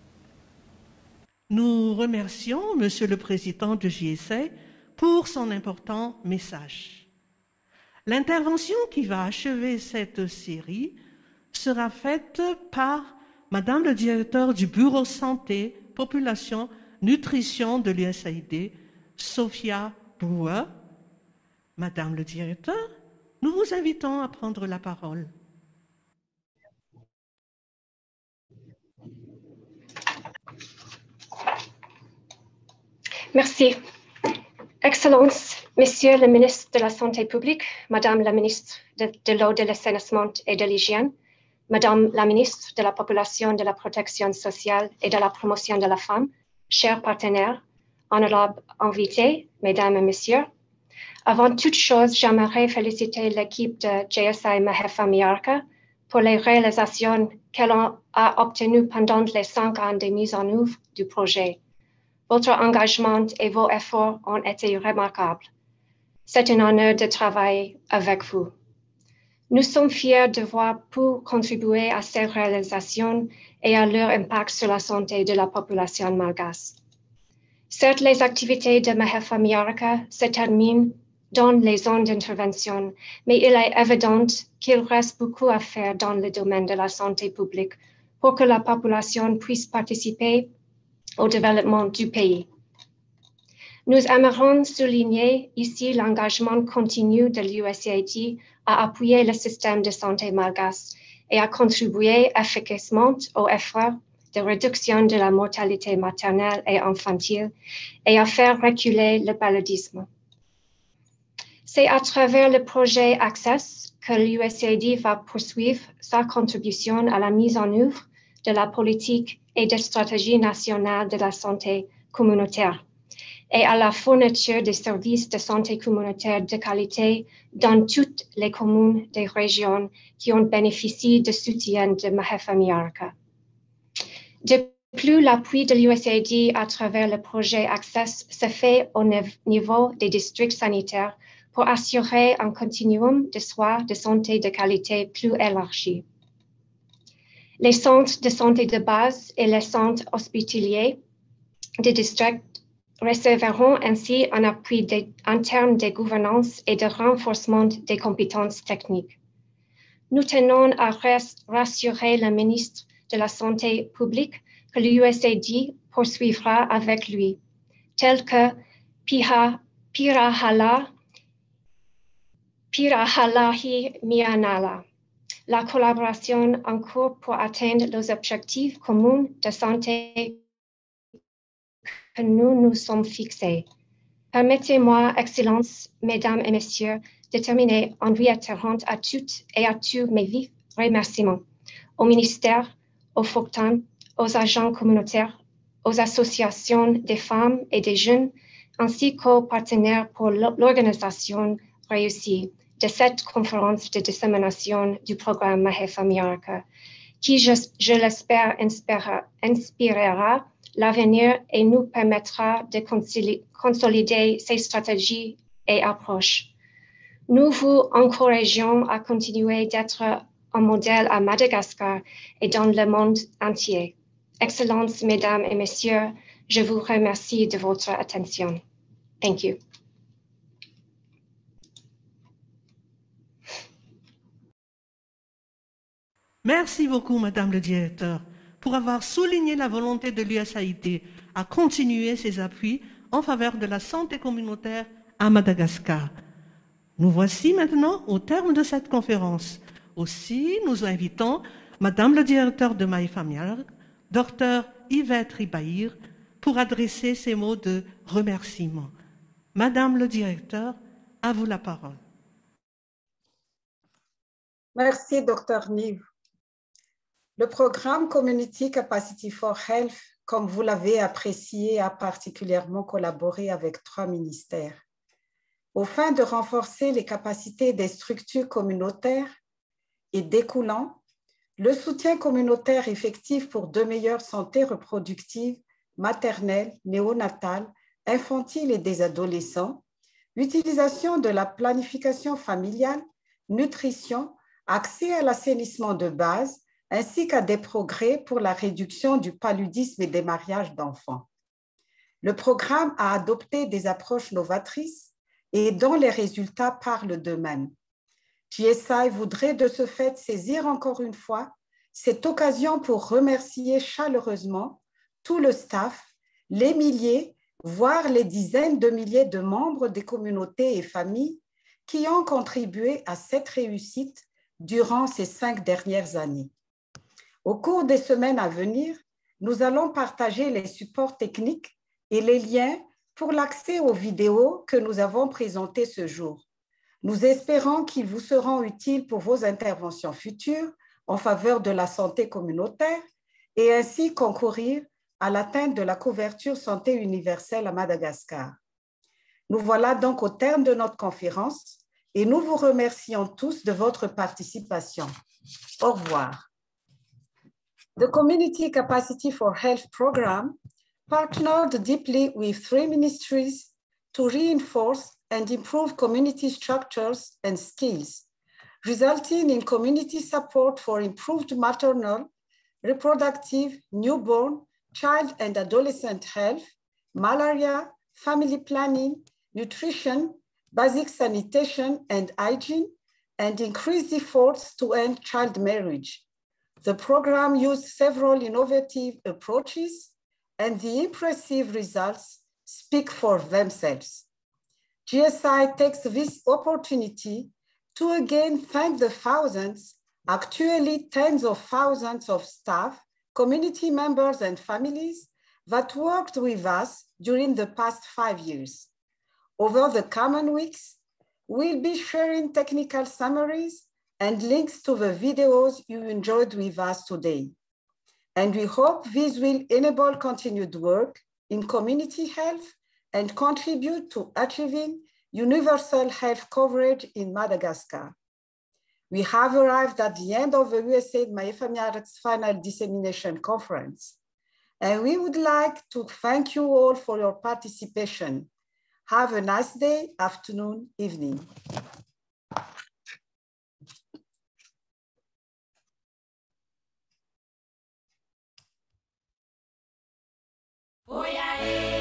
Nous remercions Monsieur le Président de JSA pour son important message. L'intervention qui va achever cette série sera faite par Madame le Directeur du Bureau Santé, Population, Nutrition de l'USAID, Sophia Brewer. Madame le Directeur, nous vous invitons à prendre la parole. Merci. Excellence, Monsieur le ministre de la Santé publique, Madame la ministre de l'eau, de l'assainissement et de l'hygiène, Madame la ministre de la Population, de la Protection sociale et de la Promotion de la femme, chers partenaires, honorables invités, Mesdames et Messieurs, avant toute chose, j'aimerais féliciter l'équipe de JSI MAHEFA Miarca pour les réalisations qu'elle a obtenues pendant les 5 ans de mise en œuvre du projet. Votre engagement et vos efforts ont été remarquables. C'est un honneur de travailler avec vous. Nous sommes fiers de voir pu contribuer à ces réalisations et à leur impact sur la santé de la population malgache. Certes, les activités de MAHEFA Miarca se terminent dans les zones d'intervention, mais il est évident qu'il reste beaucoup à faire dans le domaine de la santé publique pour que la population puisse participer au développement du pays. Nous aimerions souligner ici l'engagement continu de l'USAID à appuyer le système de santé malgache et à contribuer efficacement aux efforts de réduction de la mortalité maternelle et infantile et à faire reculer le paludisme. C'est à travers le projet Access que l'USAID va poursuivre sa contribution à la mise en œuvre de la politique et des stratégies nationales de la santé communautaire et à la fourniture des services de santé communautaire de qualité dans toutes les communes des régions qui ont bénéficié de soutien de MAHEFA Miarca. De plus, l'appui de l'USAID à travers le projet Access se fait au niveau des districts sanitaires pour assurer un continuum de soins de santé de qualité plus élargi. Les centres de santé de base et les centres hospitaliers des districts recevront ainsi un appui en termes de gouvernance et de renforcement des compétences techniques. Nous tenons à rassurer le ministre de la Santé publique que l'USAID poursuivra avec lui, tel que Pirahalahi Mianala. La collaboration en cours pour atteindre les objectifs communs de santé que nous nous sommes fixés. Permettez-moi, Excellences, Mesdames et Messieurs, de terminer en réitérant à toutes et à tous mes vifs remerciements au ministère, aux FOCTAN, aux agents communautaires, aux associations des femmes et des jeunes, ainsi qu'aux partenaires pour l'organisation réussie de cette conférence de dissémination du programme MAHEFA Miarca, qui, je l'espère, inspirera l'avenir et nous permettra de consolider ces stratégies et approches. Nous vous encourageons à continuer d'être un modèle à Madagascar et dans le monde entier. Excellences, Mesdames et Messieurs, je vous remercie de votre attention. Thank you. Merci beaucoup, Madame le Directeur, pour avoir souligné la volonté de l'USAID à continuer ses appuis en faveur de la santé communautaire à Madagascar. Nous voici maintenant au terme de cette conférence. Aussi, nous invitons Madame le Directeur de Maïfamiarc, Dr Yvette Ribaïr, pour adresser ces mots de remerciement. Madame le Directeur, à vous la parole. Merci, Dr Nive. Le programme Community Capacity for Health, comme vous l'avez apprécié, a particulièrement collaboré avec 3 ministères. Aux fins de renforcer les capacités des structures communautaires et découlant, le soutien communautaire effectif pour de meilleures santé reproductive, maternelle, néonatale, infantile et des adolescents, utilisation de la planification familiale, nutrition, accès à l'assainissement de base, ainsi qu'à des progrès pour la réduction du paludisme et des mariages d'enfants. Le programme a adopté des approches novatrices et dont les résultats parlent d'eux-mêmes. GSI voudrait de ce fait saisir encore une fois cette occasion pour remercier chaleureusement tout le staff, les milliers, voire les dizaines de milliers de membres des communautés et familles qui ont contribué à cette réussite durant ces 5 dernières années. Au cours des semaines à venir, nous allons partager les supports techniques et les liens pour l'accès aux vidéos que nous avons présentées ce jour. Nous espérons qu'ils vous seront utiles pour vos interventions futures en faveur de la santé communautaire et ainsi concourir à l'atteinte de la couverture santé universelle à Madagascar. Nous voilà donc au terme de notre conférence et nous vous remercions tous de votre participation. Au revoir. The Community Capacity for Health program partnered deeply with 3 ministries to reinforce and improve community structures and skills, resulting in community support for improved maternal, reproductive, newborn, child and adolescent health, malaria, family planning, nutrition, basic sanitation and hygiene, and increased efforts to end child marriage. The program used several innovative approaches, and the impressive results speak for themselves. GSI takes this opportunity to again thank the thousands, actually tens of thousands of staff, community members and families that worked with us during the past 5 years. Over the coming weeks, we'll be sharing technical summaries and links to the videos you enjoyed with us today. And we hope this will enable continued work in community health and contribute to achieving universal health coverage in Madagascar. We have arrived at the end of the USAID Maïfamiarc's final dissemination conference, and we would like to thank you all for your participation. Have a nice day, afternoon, evening. Oh yeah.